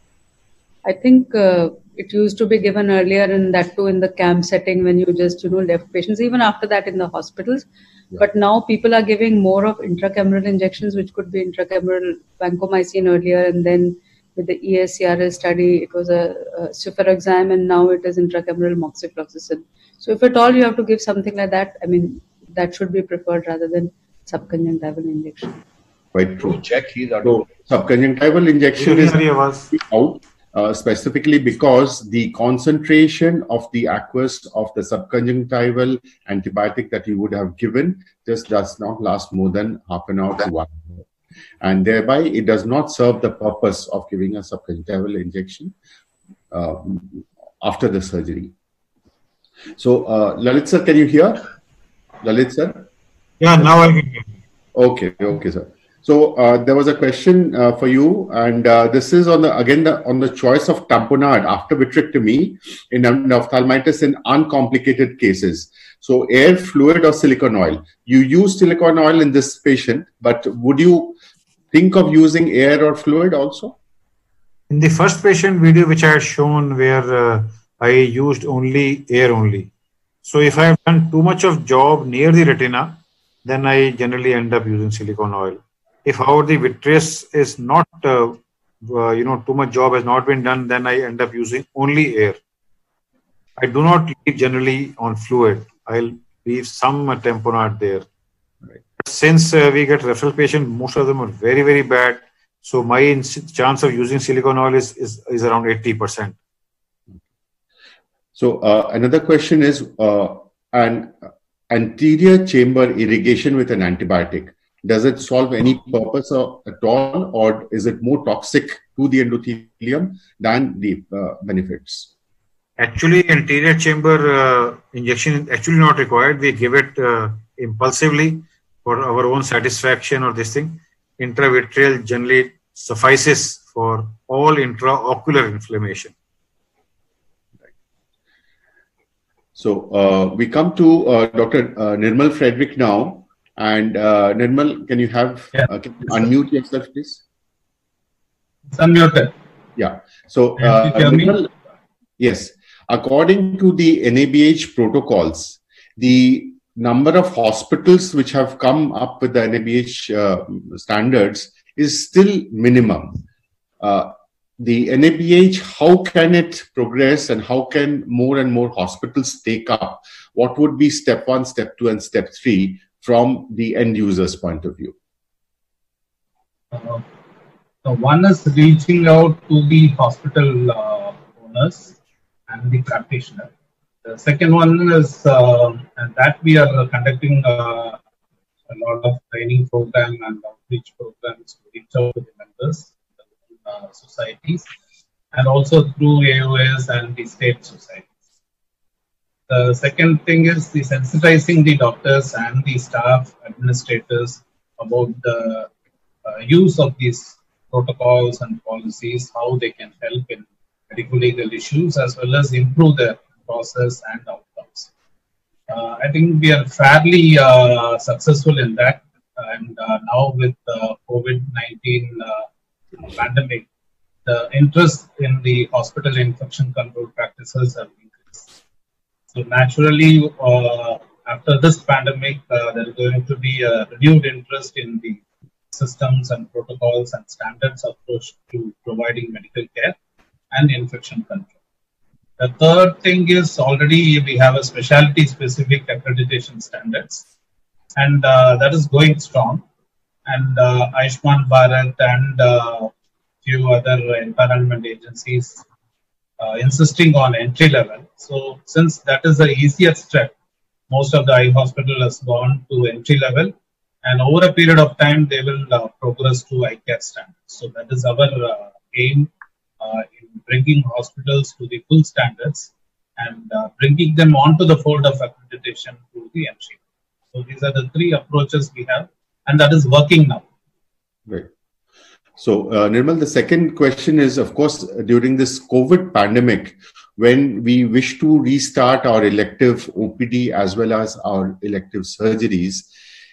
[SPEAKER 3] I think uh, it used to be given earlier, and that too in the camp setting when you just, you know, left patients, even after that in the hospitals. Yeah. But now people are giving more of intracameral injections, which could be intracameral vancomycin earlier, and then with the E S C R S study, it was a, a cefuroxime, and now it is intracameral moxifloxacin. So if at all you have to give something like that, I mean, that should be preferred rather than subconjunctival injection.
[SPEAKER 4] Quite true.
[SPEAKER 2] Check his
[SPEAKER 4] so, subconjunctival injection is out uh, specifically because the concentration of the aqueous of the subconjunctival antibiotic that you would have given just does not last more than half an hour to one hour. And thereby it does not serve the purpose of giving a subconjunctival injection uh, after the surgery. So, uh, Lalit sir, can you hear? Lalit sir?
[SPEAKER 1] Yeah, now I can hear.
[SPEAKER 4] Okay, okay, sir. So uh, there was a question uh, for you, and uh, this is on the again the, on the choice of tamponade after vitrectomy in ophthalmitis in uncomplicated cases. So air, fluid, or silicone oil. You use silicone oil in this patient, but would you think of using air or fluid also?
[SPEAKER 1] In the first patient video which I had shown, where uh, I used only air only. So if I have done too much of job near the retina, then I generally end up using silicone oil. If, however, the vitreous is not, uh, uh, you know, too much job has not been done, then I end up using only air. I do not leave generally on fluid. I'll leave some uh, tamponade there. Right. Since uh, we get referral patients, most of them are very, very bad. So my chance of using silicone oil is, is, is around eighty percent.
[SPEAKER 4] So uh, another question is uh, an anterior chamber irrigation with an antibiotic. Does it solve any purpose or, at all, or is it more toxic to the endothelium than the uh, benefits?
[SPEAKER 1] Actually, anterior chamber uh, injection is actually not required. We give it uh, impulsively for our own satisfaction or this thing. Intravitreal generally suffices for all intraocular inflammation.
[SPEAKER 4] So uh, we come to uh, Doctor Uh, Nirmal Frederick now. And uh, Nirmal, can you have
[SPEAKER 8] yeah.
[SPEAKER 4] uh, can you unmute yourself, please?
[SPEAKER 8] It's unmuted.
[SPEAKER 4] Yeah. So, uh, Nirmal, yes. According to the N A B H protocols, the number of hospitals which have come up with the N A B H uh, standards is still minimum. Uh, the N A B H, how can it progress and how can more and more hospitals take up? What would be step one, step two, and step three from the end user's point of view?
[SPEAKER 8] Uh, so one is reaching out to the hospital uh, owners and the practitioner. The second one is uh, that we are conducting uh, a lot of training program and outreach programs to reach out to the members, the uh, societies, and also through A O S and the state societies. The second thing is the sensitizing the doctors and the staff administrators about the uh, use of these protocols and policies, how they can help in medical legal issues as well as improve their process and outcomes. Uh, I think we are fairly uh, successful in that, and uh, now with the COVID nineteen uh, pandemic, the interest in the hospital infection control practices have increased. So naturally, uh, after this pandemic, uh, there is going to be a renewed interest in the systems and protocols and standards approach to providing medical care and infection control. The third thing is already we have a specialty specific accreditation standards, and uh, that is going strong. And uh, Ayushman Bharat and uh, few other empowerment agencies uh, insisting on entry level. So since that is the easiest step, most of the eye hospital has gone to entry level, and over a period of time they will uh, progress to eye care standards. So that is our uh, aim uh, in bringing hospitals to the full standards and uh, bringing them onto the fold of accreditation through the M C. So these are the three approaches we have, and that is working now.
[SPEAKER 4] Right. So, uh, Nirmal, the second question is, of course, during this COVID pandemic, when we wish to restart our elective O P D as well as our elective surgeries,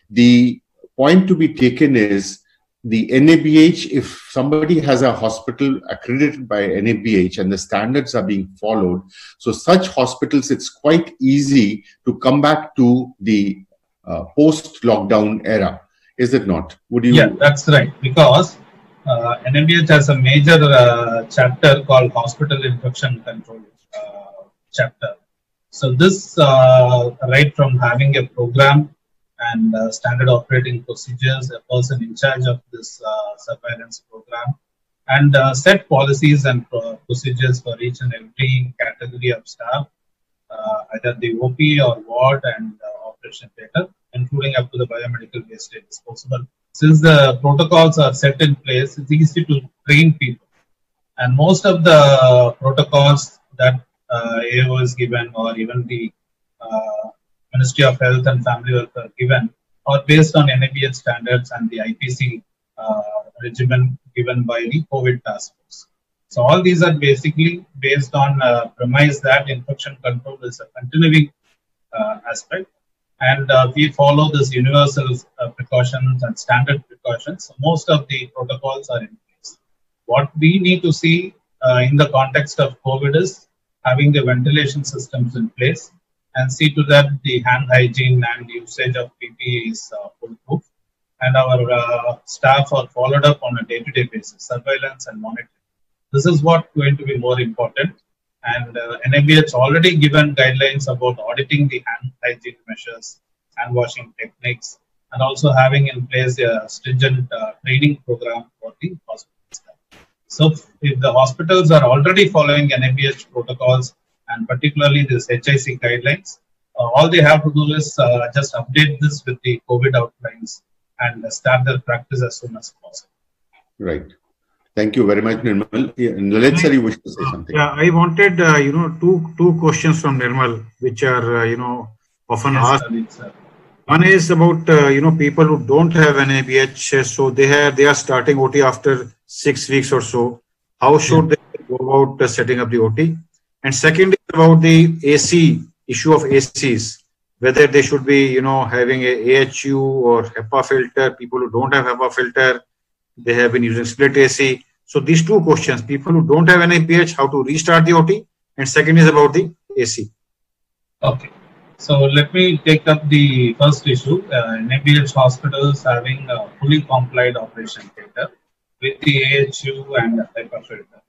[SPEAKER 4] the point to be taken is the N A B H, if somebody has a hospital accredited by N A B H and the standards are being followed, so such hospitals, it's quite easy to come back to the uh, post-lockdown era. Is it not? Would you?
[SPEAKER 8] Yeah, that's right. Because uh, N A B H has a major uh, chapter called Hospital Infection Control uh, chapter. So this, uh, right from having a program and uh, standard operating procedures, a person in charge of this uh, surveillance program, and uh, set policies and uh, procedures for each and every category of staff, uh, either the O P or ward and uh, operation theatre, including up to the biomedical waste disposal. Since the protocols are set in place, it's easy to train people. And most of the protocols that uh, A O is given, or even the uh, Ministry of Health and Family Welfare given, are based on N A B H standards and the I P C uh, regimen given by the COVID task force. So all these are basically based on uh, premise that infection control is a continuing uh, aspect, and uh, we follow this universal uh, precautions and standard precautions. So most of the protocols are in place. What we need to see uh, in the context of COVID is having the ventilation systems in place, and see to that the hand hygiene and usage of P P E is uh, foolproof, and our uh, staff are followed up on a day-to-day basis, surveillance and monitoring. This is what going to be more important. And uh, N A B H already given guidelines about auditing the hand hygiene measures, hand washing techniques, and also having in place a stringent uh, training program for the hospital staff. So if the hospitals are already following N A B H protocols, and particularly this H I C guidelines, uh, all they have to do is uh, just update this with the COVID outlines and uh, start their practice as soon as possible.
[SPEAKER 4] Right. Thank you very much, Nirmal. Yeah, Lalit sir, you wish to say something?
[SPEAKER 1] Yeah, I wanted, uh, you know, two two questions from Nirmal, which are, uh, you know, often
[SPEAKER 8] Yes,
[SPEAKER 1] asked.
[SPEAKER 8] Lalit, sir.
[SPEAKER 1] One is about, uh, you know, people who don't have N A B H, so they have they are starting O T after six weeks or so. How should they go about uh, setting up the O T? And second is about the A C issue of A Cs, whether they should be, you know, having a A H U or HEPA filter. People who don't have HEPA filter, they have been using split A C. So these two questions: people who don't have N A B H, how to restart the O T, and second is about the A C.
[SPEAKER 8] Okay. So let me take up the first issue. Uh, N A B H hospitals having a fully complied operation theatre with the A H U and HEPA filter.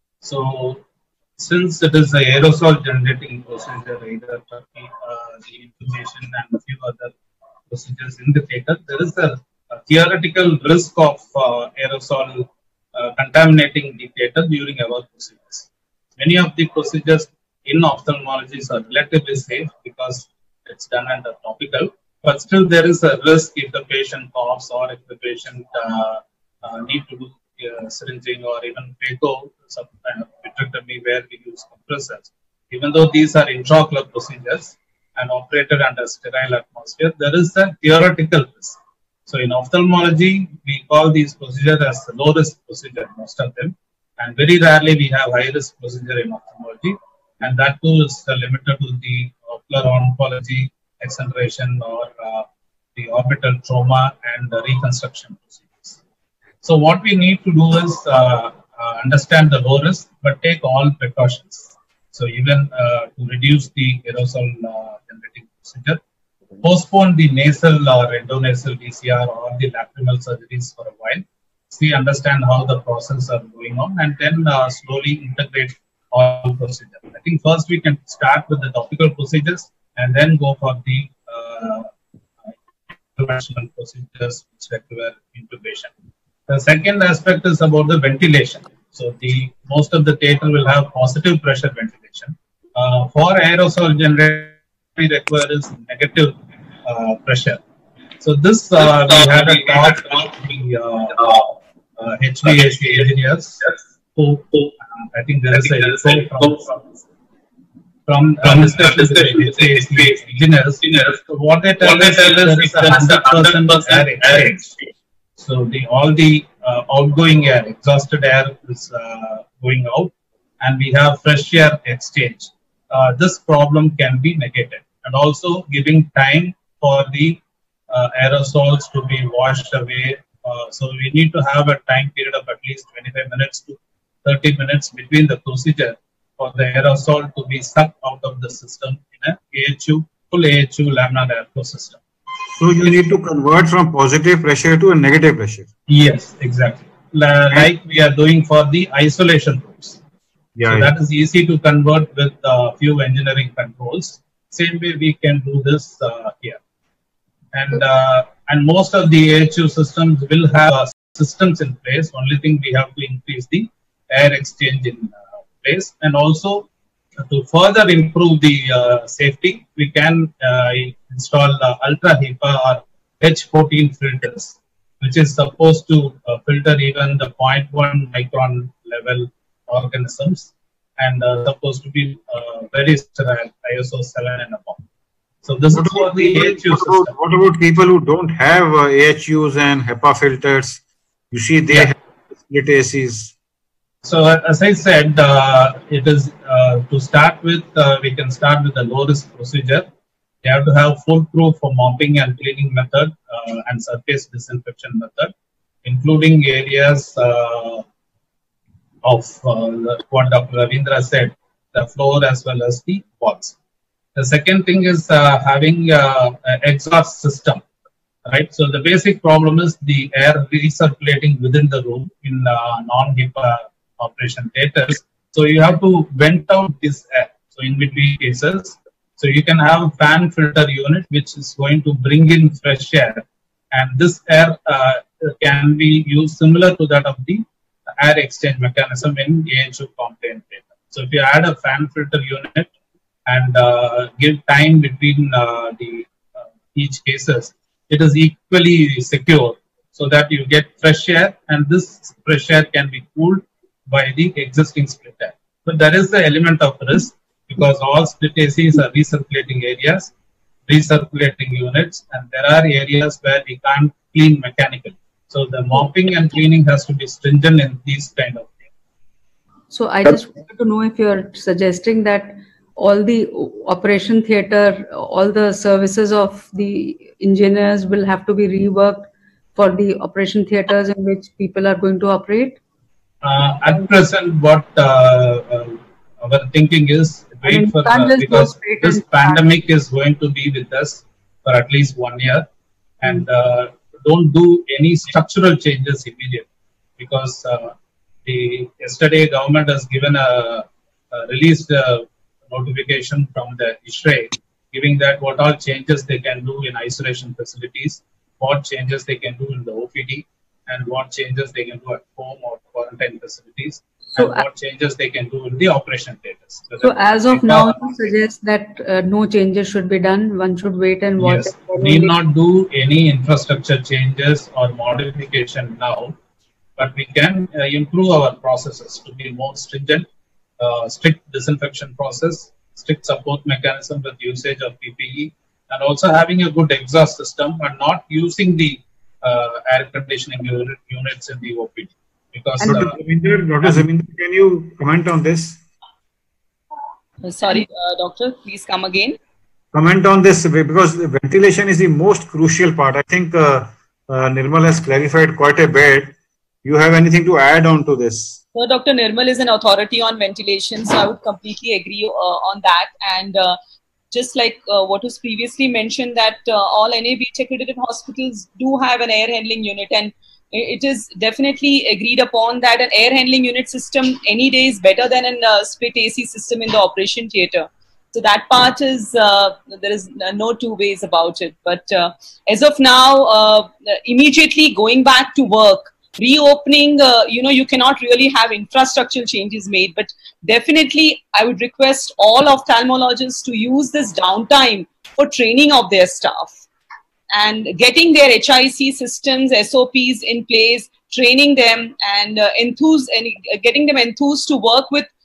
[SPEAKER 8] So since it is the aerosol generating procedure, either uh, the information and a few other procedures in the theatre, there is a, a theoretical risk of uh, aerosol uh, contaminating the theatre during our procedures. Many of the procedures in ophthalmology are relatively safe because it's done under topical, but still there is a risk if the patient coughs or if the patient uh, uh, need to do uh, syringing or even phaco, some kind of vitrectomy where we use compressors. Even though these are intraocular procedures and operated under sterile atmosphere, there is a theoretical risk. So in ophthalmology, we call these procedures as the low risk procedure, most of them, and very rarely we have high risk procedure in ophthalmology. And that too is uh, limited to the ocular oncology, acceleration, or uh, the orbital trauma and uh, reconstruction procedures. So what we need to do is uh, uh, understand the low risk, but take all precautions. So even uh, to reduce the aerosol uh, generating procedure, postpone the nasal or endonasal D C R or the lacrimal surgeries for a while. See, understand how the process are going on, and then uh, slowly integrate all procedures. I think first we can start with the topical procedures and then go for the uh, interventional procedures which require intubation. The second aspect is about the ventilation. So the most of the theatre will have positive pressure ventilation. Uh, for aerosol generator, we require is negative uh, pressure. So this uh, we had a talk with the uh, uh, H V A C engineers. Who, who uh, I think there is a info from, from uh, discussion with the engineers. So what they tell us is there is a one hundred percent air exchange. So the all the uh, outgoing air, exhausted air is uh, going out, and we have fresh air exchange. Uh, this problem can be negated, and also giving time for the uh, aerosols to be washed away. Uh, so we need to have a time period of at least twenty-five minutes to thirty minutes between the procedure for the aerosol to be sucked out of the system in a A H U, full A H U laminar airflow system.
[SPEAKER 1] So you need to convert from positive pressure to a negative pressure.
[SPEAKER 8] Yes, exactly. Like we are doing for the isolation rooms.
[SPEAKER 1] Yeah,
[SPEAKER 8] so
[SPEAKER 1] yeah.
[SPEAKER 8] that is easy to convert with a few engineering controls. Same way we can do this uh, here. And uh, and most of the A H U systems will have uh, systems in place. Only thing we have to increase the air exchange in uh, place, and also to further improve the uh, safety, we can uh, install uh, ultra HEPA or H fourteen filters, which is supposed to uh, filter even the zero point one micron level organisms, and uh, supposed to be uh, very sterile, I S O seven and above. So this
[SPEAKER 1] what
[SPEAKER 8] is for the
[SPEAKER 1] people,
[SPEAKER 8] A H U
[SPEAKER 1] what
[SPEAKER 8] system.
[SPEAKER 1] about, what about people who don't have uh, A H Us and HEPA filters? You see, they
[SPEAKER 8] Yeah.
[SPEAKER 1] have split A Cs.
[SPEAKER 8] So uh, as I said, uh, it is uh, to start with, uh, we can start with the low risk procedure. You have to have foolproof for mopping and cleaning method uh, and surface disinfection method, including areas uh, of uh, the, what Doctor Ravindra said, the floor as well as the walls. The second thing is uh, having uh, an exhaust system, right? So the basic problem is the air recirculating within the room in uh, non-HEPA operation theaters. So you have to vent out this air. So in between cases, so you can have a fan filter unit which is going to bring in fresh air, and this air uh, can be used similar to that of the air exchange mechanism in A H U compliant theater. So if you add a fan filter unit and uh, give time between uh, the uh, each cases, it is equally secure so that you get fresh air, and this fresh air can be cooled by the existing split air. But there is the element of risk because all split A Cs are recirculating areas, recirculating units, and there are areas where we can't clean mechanically. So the mopping and cleaning has to be stringent in these kind of things.
[SPEAKER 3] So I just wanted to know if you're suggesting that all the operation theater, all the services of the engineers will have to be reworked for the operation theaters in which people are going to operate?
[SPEAKER 8] Uh, at present, what uh, uh, our thinking is wait
[SPEAKER 3] I mean,
[SPEAKER 8] for
[SPEAKER 3] can't
[SPEAKER 8] uh,
[SPEAKER 3] just go
[SPEAKER 8] because
[SPEAKER 3] straight
[SPEAKER 8] this
[SPEAKER 3] and
[SPEAKER 8] pandemic start. is going to be with us for at least one year, and uh, don't do any structural changes immediately because uh, the yesterday government has given a, a released a notification from the I S R A giving that what all changes they can do in isolation facilities, what changes they can do in the O P D, and what changes they can do at home or quarantine facilities,
[SPEAKER 3] So,
[SPEAKER 8] and what changes they can do in the operation theaters. So,
[SPEAKER 3] So
[SPEAKER 8] that
[SPEAKER 3] as of
[SPEAKER 8] we
[SPEAKER 3] now,
[SPEAKER 8] can-
[SPEAKER 3] you suggest that uh, no changes should be done. One should wait and watch.
[SPEAKER 8] Yes,
[SPEAKER 3] and
[SPEAKER 8] need
[SPEAKER 3] only-
[SPEAKER 8] not do any infrastructure changes or modification now, but we can uh, improve our processes to be more stringent, uh, strict disinfection process, strict support mechanism with usage of P P E, and also having a good exhaust system and not using the uh, air conditioning unit, units in the O P D. Because
[SPEAKER 1] Doctor
[SPEAKER 8] uh,
[SPEAKER 1] Zaminder, Doctor Zaminder, can you comment on this?
[SPEAKER 9] Uh, Sorry, uh, doctor, please come again.
[SPEAKER 1] Comment on this because ventilation is the most crucial part. I think uh, uh, Nirmal has clarified quite a bit. You have anything to add on to this?
[SPEAKER 9] So Doctor Nirmal is an authority on ventilation, so I would completely agree uh, on that. And uh, just like uh, what was previously mentioned, that uh, all N A B H accredited hospitals do have an air handling unit, and it is definitely agreed upon that an air handling unit system any day is better than a uh, split A C system in the operation theater. So that part is, uh, there is no two ways about it. But uh, as of now, uh, immediately going back to work, reopening, uh, you know, you cannot really have infrastructural changes made. But definitely, I would request all ophthalmologists to use this downtime for training of their staff and getting their H I C systems, S O Ps in place, training them and uh, enthused and uh, getting them enthused to work with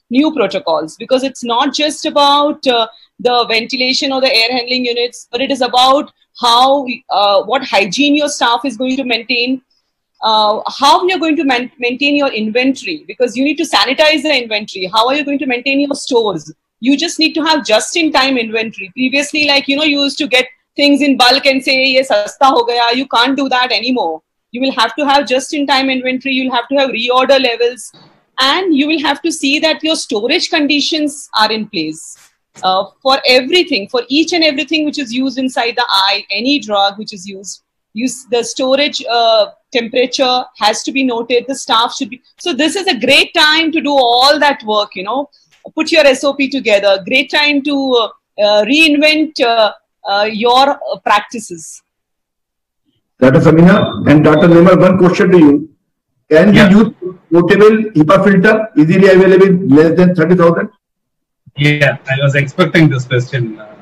[SPEAKER 9] new protocols, because it's not just about uh, the ventilation or the air handling units, but it is about how, uh, what hygiene your staff is going to maintain, uh, how you're going to man maintain your inventory, because you need to sanitize the inventory. How are you going to maintain your stores? You just need to have just-in-time inventory. Previously, like, you know, you used to get things in bulk and say, ye sasta ho gaya. You can't do that anymore. You will have to have just-in-time inventory. You'll have to have reorder levels. And you will have to see that your storage conditions are in place uh, for everything, for each and everything which is used inside the eye, any drug which is used. Use the storage uh, temperature has to be noted. The staff should be. So this is a great time to do all that work, you know, put your S O P together. Great time to uh, uh, reinvent uh, uh, your uh, practices.
[SPEAKER 2] Doctor Samina and Doctor Nirmal, one question to you. Can we yeah. use portable HEPA filter easily available in less than thirty thousand?
[SPEAKER 8] Yeah, I was expecting this question. Uh,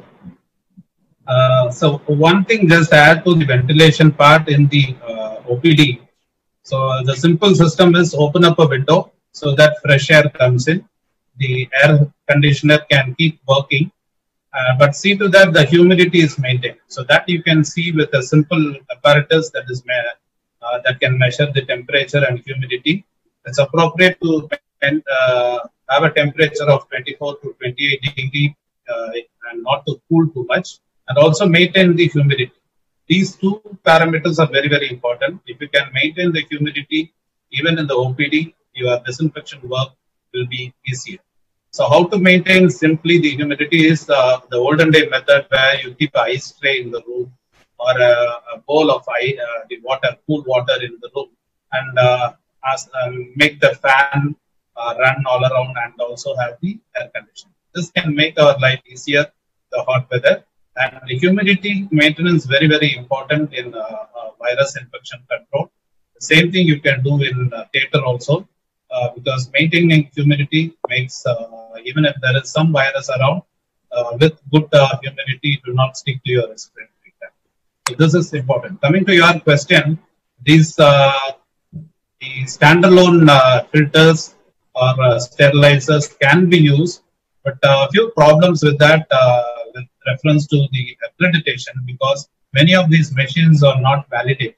[SPEAKER 8] uh, so one thing, just add to the ventilation part in the uh, O P D. So the simple system is open up a window so that fresh air comes in. The air conditioner can keep working, uh, but see to that the humidity is maintained. So that you can see with a simple apparatus that is uh, that can measure the temperature and humidity. It's appropriate to uh, have a temperature of twenty-four to twenty-eight degree uh, and not to cool too much, and also maintain the humidity. These two parameters are very, very important. If you can maintain the humidity, even in the O P D, your disinfection work will be easier. So how to maintain simply the humidity is uh, the olden day method where you keep an ice tray in the room or a, a bowl of ice, uh, the water, cool water in the room, and uh, as, um, make the fan uh, run all around and also have the air conditioning. This can make our life easier, the hot weather. And the humidity maintenance very, very important in uh, uh, virus infection control. The same thing you can do in uh, theater also, uh, because maintaining humidity makes, uh, even if there is some virus around, uh, with good uh, humidity, it will not stick to your respiratory tract. So this is important. Coming to your question, these uh, the standalone uh, filters or uh, sterilizers can be used, but a uh, few problems with that. Uh, with reference to the accreditation, because many of these machines are not validated.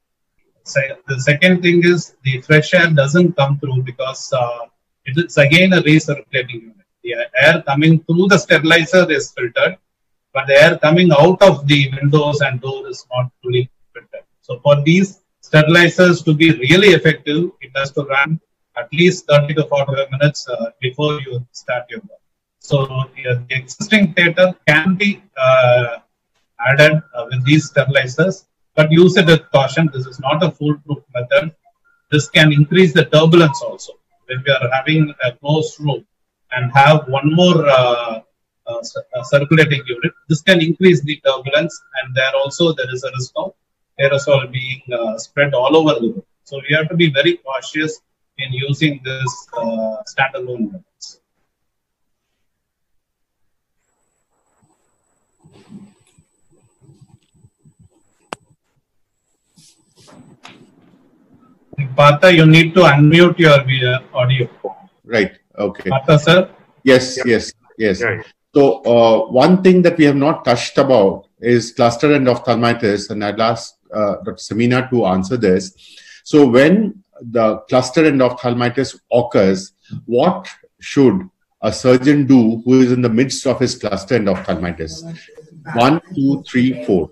[SPEAKER 8] So the second thing is the fresh air doesn't come through because uh, it is again a recirculating unit. The air coming through the sterilizer is filtered, but the air coming out of the windows and door is not fully filtered. So for these sterilizers to be really effective, it has to run at least thirty to forty-five minutes uh, before you start your work. So uh, the existing theater can be uh, added uh, with these sterilizers, but use it with caution. This is not a foolproof method. This can increase the turbulence also. When we are having a closed room and have one more uh, uh, circulating unit, this can increase the turbulence, and there also there is a risk of aerosol being uh, spread all over the room. So we have to be very cautious in using this uh, standalone methods. Partha, you need to unmute your audio.
[SPEAKER 4] Right. Okay.
[SPEAKER 8] Partha, sir?
[SPEAKER 4] Yes, yes, yes. Right. So, uh, one thing that we have not touched about is cluster endophthalmitis, and I'd ask uh, Doctor Samina to answer this. So, when the cluster endophthalmitis occurs, what should a surgeon do who is in the midst of his cluster endophthalmitis? One, two, three, four.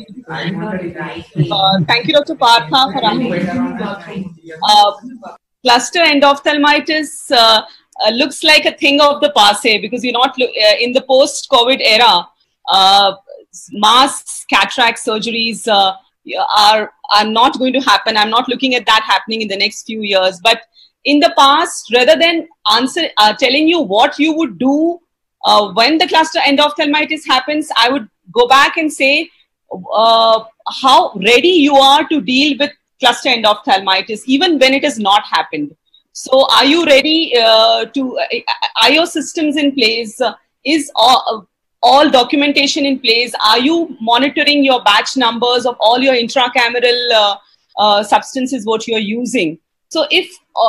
[SPEAKER 9] Uh, thank you, Doctor Partha, for asking. Uh, cluster endophthalmitis uh, uh, looks like a thing of the past, because you're not uh, in the post-COVID era. Uh, mass cataract surgeries uh, are are not going to happen. I'm not looking at that happening in the next few years. But in the past, rather than answer uh, telling you what you would do uh, when the cluster endophthalmitis happens, I would go back and say, Uh, how ready you are to deal with cluster endophthalmitis even when it has not happened. So are you ready uh, to, uh, are your systems in place? Uh, is all, uh, all documentation in place? Are you monitoring your batch numbers of all your intracameral uh, uh, substances what you're using? So if, uh, if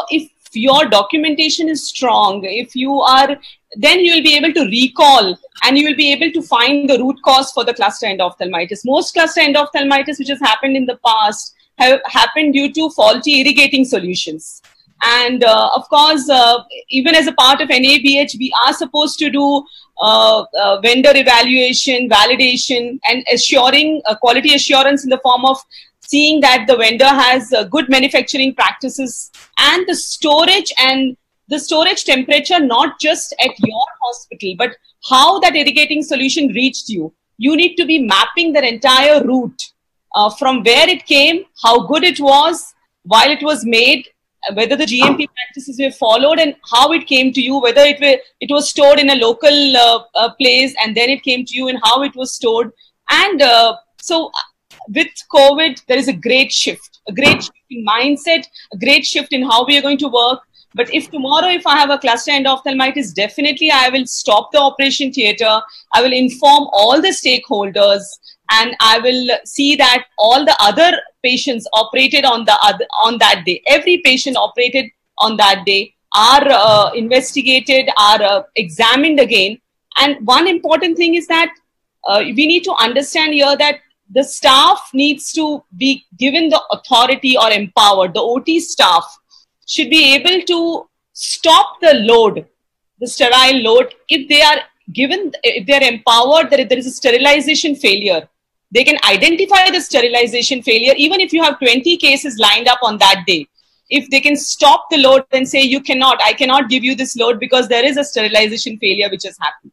[SPEAKER 9] your documentation is strong, if you are, then you will be able to recall and you will be able to find the root cause for the cluster endophthalmitis. Most cluster endophthalmitis which has happened in the past have happened due to faulty irrigating solutions. And uh, of course, uh, even as a part of N A B H, we are supposed to do uh, uh, vendor evaluation, validation, and assuring uh, quality assurance in the form of seeing that the vendor has uh, good manufacturing practices and the storage and the storage temperature, not just at your hospital, but how that irrigating solution reached you. You need to be mapping the entire route uh, from where it came, how good it was, while it was made, whether the G M P practices were followed and how it came to you, whether it, were, it was stored in a local uh, uh, place and then it came to you and how it was stored. And uh, so with COVID, there is a great shift, a great shift in mindset, a great shift in how we are going to work. But if tomorrow, if I have a cluster endophthalmitis, definitely I will stop the operation theater. I will inform all the stakeholders and I will see that all the other patients operated on the other, on that day. Every patient operated on that day are uh, investigated, are uh, examined again. And one important thing is that uh, we need to understand here that the staff needs to be given the authority or empowered. The O T staff should be able to stop the load, the sterile load, if they are given, if they are empowered that if there is a sterilization failure, they can identify the sterilization failure, even if you have twenty cases lined up on that day. If they can stop the load and say, you cannot, I cannot give you this load because there is a sterilization failure which has happened.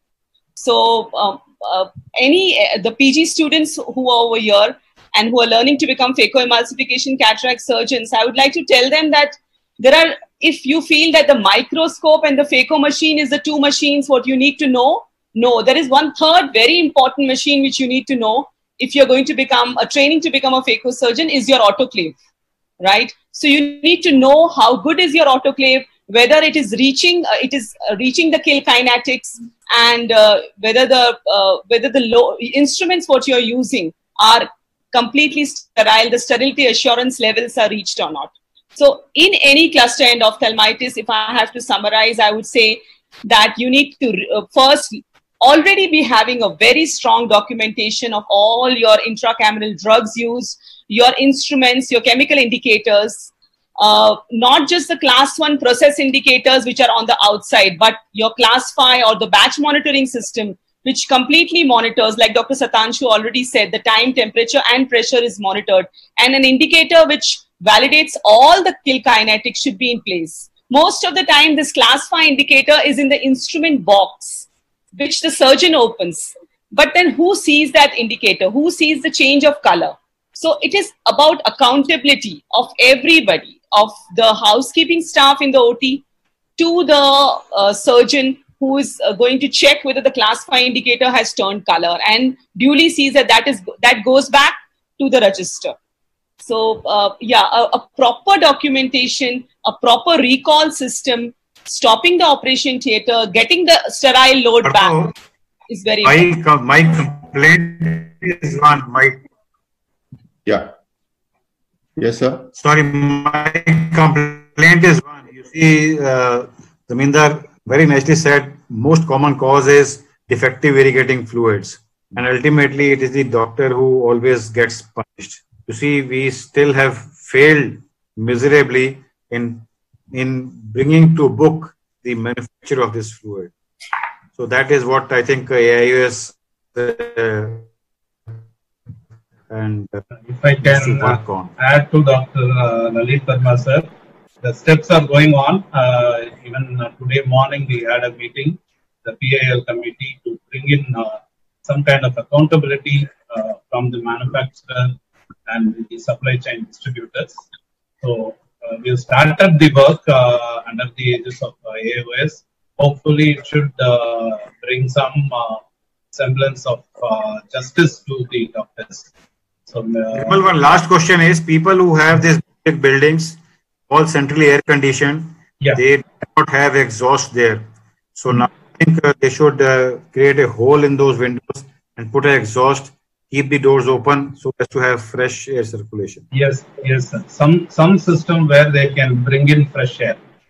[SPEAKER 9] So um, uh, any, uh, the P G students who are over here and who are learning to become phacoemulsification cataract surgeons, I would like to tell them that there are, if you feel that the microscope and the phaco machine is the two machines, what you need to know, no, there is one third very important machine which you need to know if you're going to become a training to become a phaco surgeon is your autoclave, right? So you need to know how good is your autoclave, whether it is reaching, uh, it is uh, reaching the kill kinetics, and uh, whether the uh, whether the low instruments what you're using are completely sterile, the sterility assurance levels are reached or not. So in any cluster endophthalmitis, if I have to summarize, I would say that you need to uh, first already be having a very strong documentation of all your intracameral drugs used, your instruments, your chemical indicators, uh, not just the class one process indicators which are on the outside, but your class five or the batch monitoring system, which completely monitors, like Doctor Satanshu already said, the time, temperature and pressure is monitored, and an indicator which validates all the kill kinetics should be in place. Most of the time, this class five indicator is in the instrument box, which the surgeon opens. But then who sees that indicator? Who sees the change of color? So it is about accountability of everybody, of the housekeeping staff in the O T to the uh, surgeon who is uh, going to check whether the class five indicator has turned color and duly sees that that, is, that goes back to the register. So uh, yeah, a, a proper documentation, a proper recall system, stopping the operation theater, getting the sterile load back is very
[SPEAKER 1] my,
[SPEAKER 9] important.
[SPEAKER 1] My complaint is one. My
[SPEAKER 4] yeah. Yes, sir.
[SPEAKER 1] Sorry, my complaint is one. You see, uh, Zamindar very nicely said, most common cause is defective irrigating fluids. And ultimately, it is the doctor who always gets punished. You see, we still have failed miserably in in bringing to book the manufacture of this fluid. So that is what I think A I U S uh, and uh,
[SPEAKER 8] if I can uh, add to Doctor Uh, Lalit Verma sir, the steps are going on. Uh, even uh, today morning we had a meeting, the P I L committee, to bring in uh, some kind of accountability uh, from the manufacturer and the supply chain distributors. So uh, we have started the work uh, under the aegis of uh, A I O S. Hopefully it should uh, bring some uh, semblance of uh, justice to the doctors. So, uh,
[SPEAKER 1] well, one last question is, people who have these big buildings, all centrally air conditioned,
[SPEAKER 8] yeah.
[SPEAKER 1] they do not have exhaust there. So now I think uh, they should uh, create a hole in those windows and put an exhaust, keep the doors open so as to have fresh air circulation.
[SPEAKER 8] Yes, yes, sir. Some some system where they can bring in fresh air.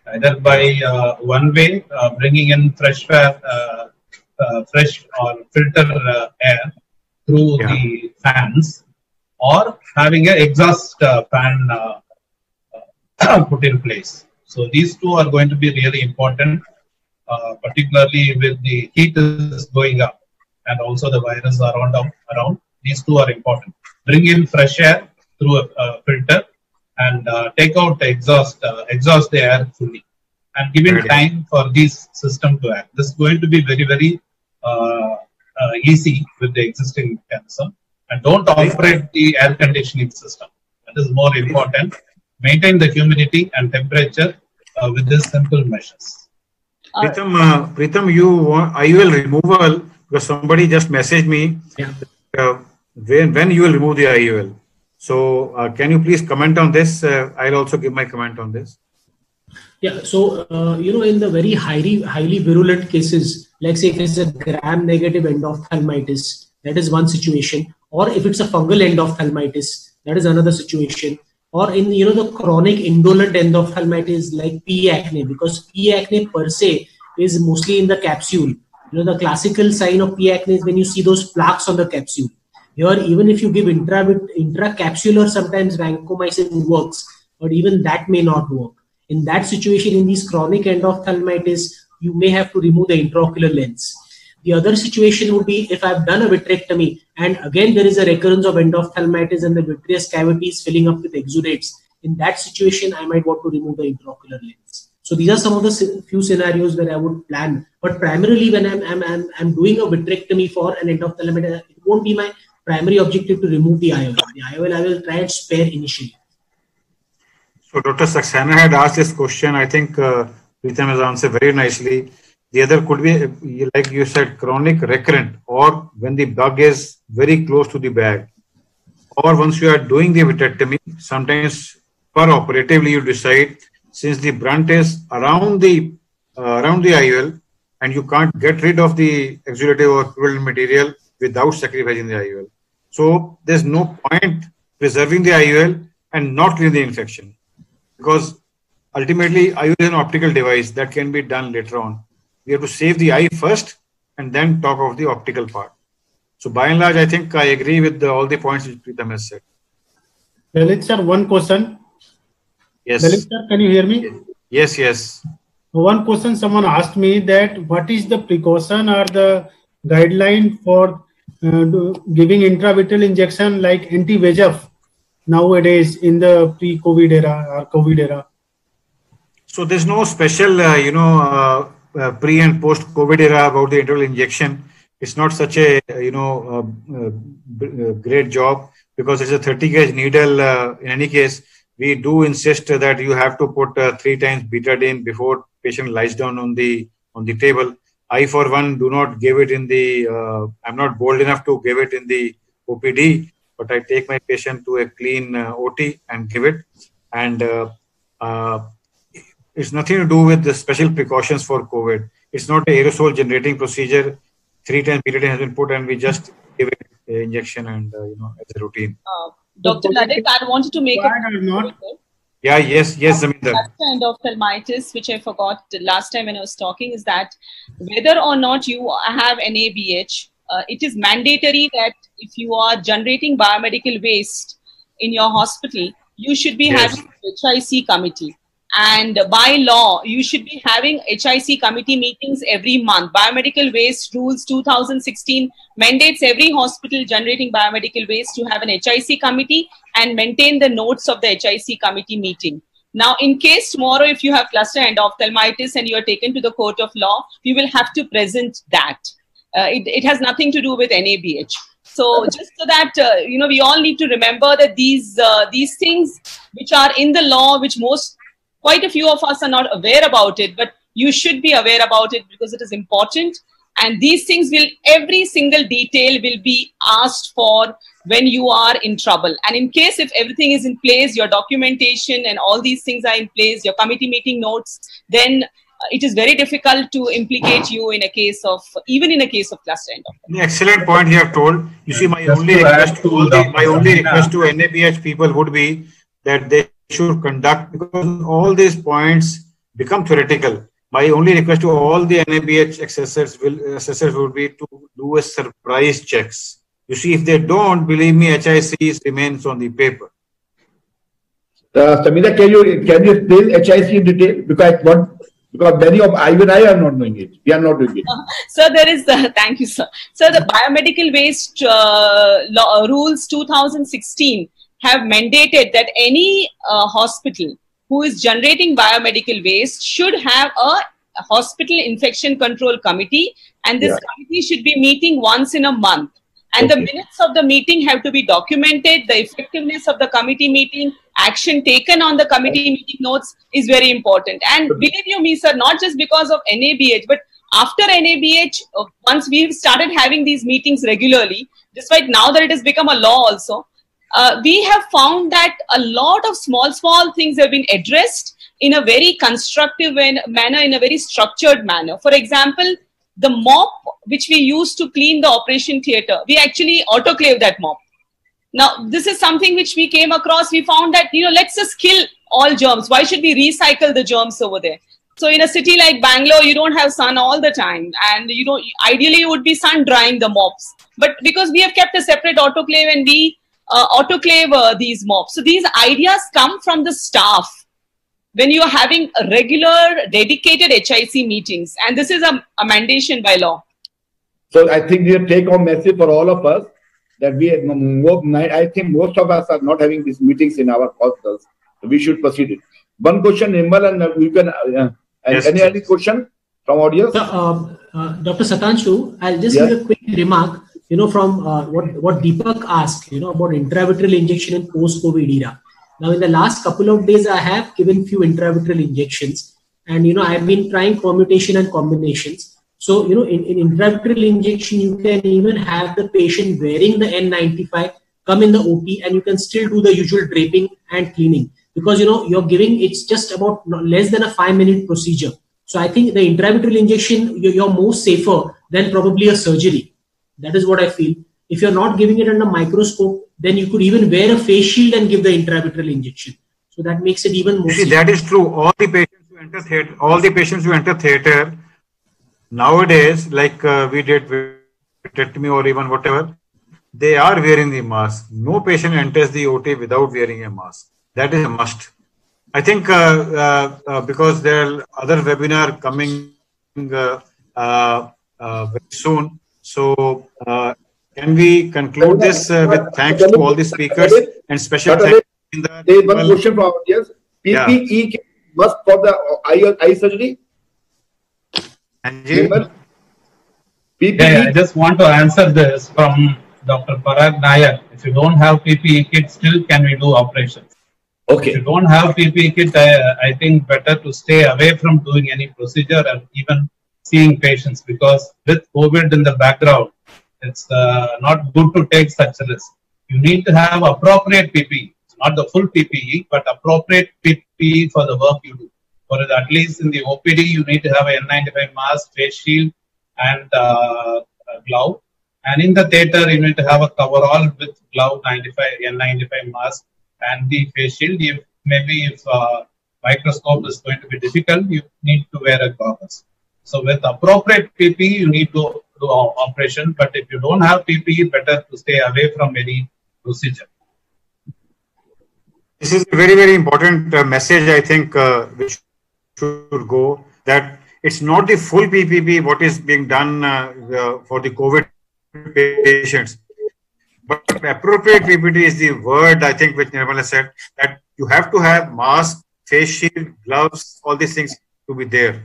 [SPEAKER 8] either by uh, one way, uh, bringing in fresh air, uh, uh, fresh or filter uh, air through yeah. the fans, or having an exhaust uh, fan uh, uh, put in place. So these two are going to be really important, uh, particularly with the heat is going up and also the virus around around. These two are important. Bring in fresh air through a, a filter and uh, take out the exhaust uh, exhaust the air fully, and giving time for this system to act. This is going to be very very uh, uh, easy with the existing mechanism. And don't operate the air conditioning system. That is more important. Maintain the humidity and temperature uh, with these simple measures.
[SPEAKER 1] Pritham, uh, Pritham, you want I U L removal, because somebody just messaged me yeah. uh, when, when you will remove the I U L. So uh, can you please comment on this? Uh, I'll also give my comment on this.
[SPEAKER 7] Yeah, so, uh, you know, in the very highly, highly virulent cases, like say if it's a gram-negative endophthalmitis, that is one situation. Or if it's a fungal endophthalmitis, that is another situation. Or in, you know, the chronic indolent endophthalmitis like P. acne, because P. acne per se is mostly in the capsule. You know, the classical sign of P. acne is when you see those plaques on the capsule. Here, even if you give intra intracapsular, sometimes vancomycin works, but even that may not work. In that situation, in these chronic endophthalmitis, you may have to remove the intraocular lens. The other situation would be if I've done a vitrectomy and again there is a recurrence of endophthalmitis and the vitreous cavity is filling up with exudates. In that situation, I might want to remove the intraocular lens. So these are some of the few scenarios where I would plan. But primarily when I'm, I'm, I'm, I'm doing a vitrectomy for an endophthalmitis, it won't be my primary objective to remove the I O L. The I O L I will try and spare initially.
[SPEAKER 1] So Doctor Saxena had asked this question. I think uh, Pritham has answered very nicely. The other could be, like you said, chronic recurrent, or when the bug is very close to the bag, or once you are doing the vitrectomy, sometimes per operatively you decide, since the brunt is around the uh, around the I O L and you can't get rid of the exudative or equivalent material without sacrificing the I O L. So there's no point preserving the I O L and not clearing the infection, because ultimately I O L is an optical device that can be done later on. We have to save the eye first and then talk of the optical part. So by and large, I think I agree with the, all the points which Pritham has said.
[SPEAKER 6] Lalit sir, one question.
[SPEAKER 1] Yes.
[SPEAKER 6] Lalit sir, can you hear me?
[SPEAKER 1] Yes, yes.
[SPEAKER 6] One question someone asked me, that what is the precaution or the guideline for uh, giving intravitreal injection like anti-V E G F nowadays in the pre-COVID era or COVID era?
[SPEAKER 1] So there's no special, uh, you know, uh, Uh, pre and post COVID era about the interval injection. It's not such a uh, you know uh, uh, great job, because it's a thirty gauge needle. Uh, in any case, we do insist that you have to put uh, three times betadine before patient lies down on the on the table. I, for one, do not give it in the. Uh, I'm not bold enough to give it in the O P D, but I take my patient to a clean uh, O T and give it. And uh, uh, it's nothing to do with the special precautions for COVID. It's not an aerosol generating procedure. Three times betadine has been put and we just give it an injection and, uh, you know, as a routine.
[SPEAKER 9] Uh, Doctor Lalit, I wanted to make a
[SPEAKER 6] not.
[SPEAKER 1] Yeah, yes, yes, Zaminder.
[SPEAKER 9] That kind of endophthalmitis, which I forgot last time when I was talking, is that whether or not you have N A B H, uh, it is mandatory that if you are generating biomedical waste in your hospital, you should be yes. having H I C committee. And by law, you should be having H I C committee meetings every month. Biomedical Waste Rules two thousand sixteen mandates every hospital generating biomedical waste to have an H I C committee and maintain the notes of the H I C committee meeting. Now, in case tomorrow, if you have cluster endophthalmitis and you are taken to the court of law, you will have to present that. Uh, it, it has nothing to do with N A B H. So just so that, uh, you know, we all need to remember that these, uh, these things which are in the law, which most Quite a few of us are not aware about it, but you should be aware about it because it is important. And these things will, every single detail will be asked for when you are in trouble. And in case if everything is in place, your documentation and all these things are in place, your committee meeting notes, then it is very difficult to implicate you in a case of, even in a case of cluster endophthalmitis.
[SPEAKER 1] Excellent point you have told. You see, my Just only request to, all the, my only request to N A B H people would be that they should conduct, because all these points become theoretical. My only request to all the N A B H assessors will assessors would be to do a surprise checks. You see, if they don't, believe me, H I C remains on the paper.
[SPEAKER 2] Uh, Samita, can you can you explain H I C in detail? Because what because many of even I am not doing it. We are not doing it.
[SPEAKER 9] Uh, so there is the thank you, sir. So the biomedical waste uh, law, rules two thousand sixteen have mandated that any uh, hospital who is generating biomedical waste should have a, a hospital infection control committee, and this yeah. committee should be meeting once in a month. And okay. the minutes of the meeting have to be documented. The effectiveness of the committee meeting, action taken on the committee meeting notes is very important. And believe you me, sir, not just because of N A B H, but after N A B H, uh, once we've started having these meetings regularly, despite now that it has become a law also, uh, we have found that a lot of small, small things have been addressed in a very constructive manner, in a very structured manner. For example, the mop which we used to clean the operation theatre, we actually autoclave that mop. Now, this is something which we came across. We found that, you know, let's just kill all germs. Why should we recycle the germs over there? So in a city like Bangalore, you don't have sun all the time. And, you know, ideally it would be sun drying the mops. But because we have kept a separate autoclave and we uh, autoclave uh, these mops. So these ideas come from the staff. When you are having a regular dedicated H I C meetings, and this is a, a mandation by law.
[SPEAKER 2] So I think the take-home message for all of us that we, I think most of us are not having these meetings in our hospitals. So we should proceed it. One question, Nirmal, and we can. Uh, yes, any other question from audience?
[SPEAKER 7] So, uh, uh, Doctor Satanshu, I'll just yes. give a quick remark. You know, from uh, what what Deepak asked, you know, about intravitreal injection in post-COVID era. Now, in the last couple of days, I have given few intravitreal injections, and you know, I've been trying permutation and combinations. So, you know, in, in intravitreal injection, you can even have the patient wearing the N ninety-five, come in the O T, and you can still do the usual draping and cleaning because you know you're giving it's just about less than a five-minute procedure. So, I think the intravitreal injection you're more safer than probably a surgery. That is what I feel. If you're not giving it under microscope, then you could even wear a face shield and give the intravitreal injection. So that makes it even more.
[SPEAKER 1] See, that is true. All the patients who enter theater, all the patients who enter theater nowadays, like uh, we did with me or even whatever, they are wearing the mask. No patient enters the O T without wearing a mask. That is a must. I think uh, uh, uh, because there are other webinar coming uh, uh, uh, very soon. So. Uh, Can we conclude this uh, with thanks to all the speakers and special thanks in the
[SPEAKER 2] there is one question from our audience. P P E yeah. must for the eye, eye surgery?
[SPEAKER 1] P P E?
[SPEAKER 8] Yeah, I just want to answer this from Doctor Parag Nayak. If you don't have P P E kit, still can we do operations?
[SPEAKER 2] Okay.
[SPEAKER 8] If you don't have P P E kit, I, I think better to stay away from doing any procedure and even seeing patients, because with COVID in the background, it's uh, not good to take such a risk. You need to have appropriate P P E. It's not the full P P E, but appropriate P P E for the work you do. For at least in the O P D, you need to have a N ninety-five mask, face shield, and uh, a glove. And in the theater, you need to have a coverall with glove, ninety-five, N ninety-five mask, and the face shield. If maybe if uh, microscope is going to be difficult, you need to wear a goggles. So with appropriate P P E, you need to do operation, but if you don't have P P E, better to stay away from any procedure.
[SPEAKER 1] This is a very, very important uh, message, I think, uh, which should go, that it's not the full P P E what is being done uh, uh, for the COVID patients, but appropriate P P E is the word, I think, which Nirmal has said, that you have to have mask, face shield, gloves, all these things to be there.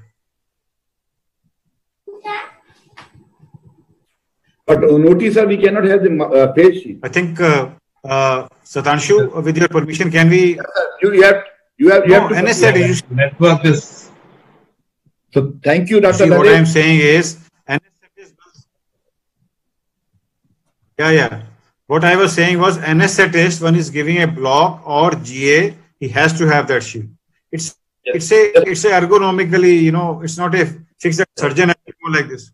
[SPEAKER 2] But notice, sir, we cannot have the uh, face shield.
[SPEAKER 1] I think, uh, uh, Satanshu, with your permission, can we?
[SPEAKER 2] Yes, you have, you have, you
[SPEAKER 1] no,
[SPEAKER 2] have to.
[SPEAKER 1] N S Z is
[SPEAKER 8] network is.
[SPEAKER 2] So thank you, Doctor
[SPEAKER 1] See, what I am saying is, N S Z is. Yeah, yeah. What I was saying was, N S Z is one is giving a block or G A, he has to have that shield. It's yes. it's a it's a ergonomically, you know, it's not a fixed surgeon like this.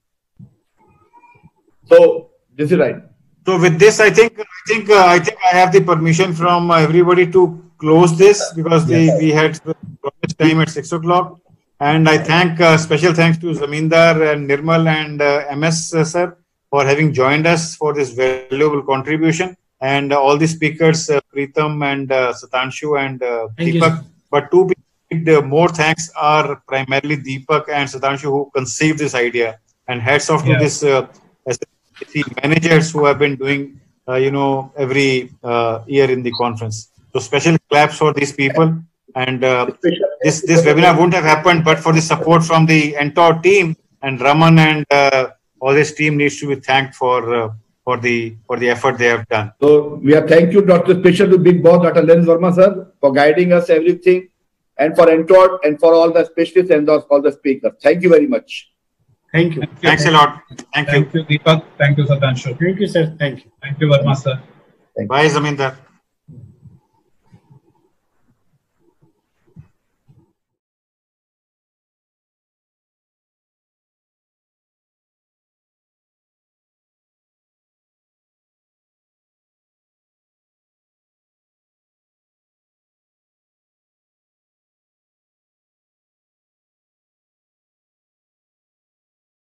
[SPEAKER 2] So this is right.
[SPEAKER 1] So with this, I think I think uh, I think I have the permission from uh, everybody to close this, because yes. the, we had promised time at six o'clock. And I thank uh, special thanks to Zamindar and Nirmal and uh, M S uh, sir for having joined us for this valuable contribution, and uh, all the speakers, uh, Preetham and uh, Satanshu and uh, Deepak. But two uh, more thanks are primarily Deepak and Satanshu who conceived this idea, and hats off yeah. to this uh, managers who have been doing uh, you know every uh, year in the conference. So special claps for these people. And uh, this this webinar wouldn't have happened but for the support from the entire team, and Raman and uh, all this team needs to be thanked for uh, for the for the effort they have done.
[SPEAKER 2] So we are thank you, Doctor Special to Big Boss, Doctor Len Verma sir, for guiding us everything, and for Entod and for all the specialists and all the speakers. Thank you very much.
[SPEAKER 6] Thank you.
[SPEAKER 1] Thank Thanks you. a lot. Thank,
[SPEAKER 8] Thank
[SPEAKER 1] you.
[SPEAKER 8] you, Deepak. Thank you, Satanshu.
[SPEAKER 6] Thank you, sir. Thank you.
[SPEAKER 8] Thank you, Verma sir.
[SPEAKER 1] Bye, Zamindar.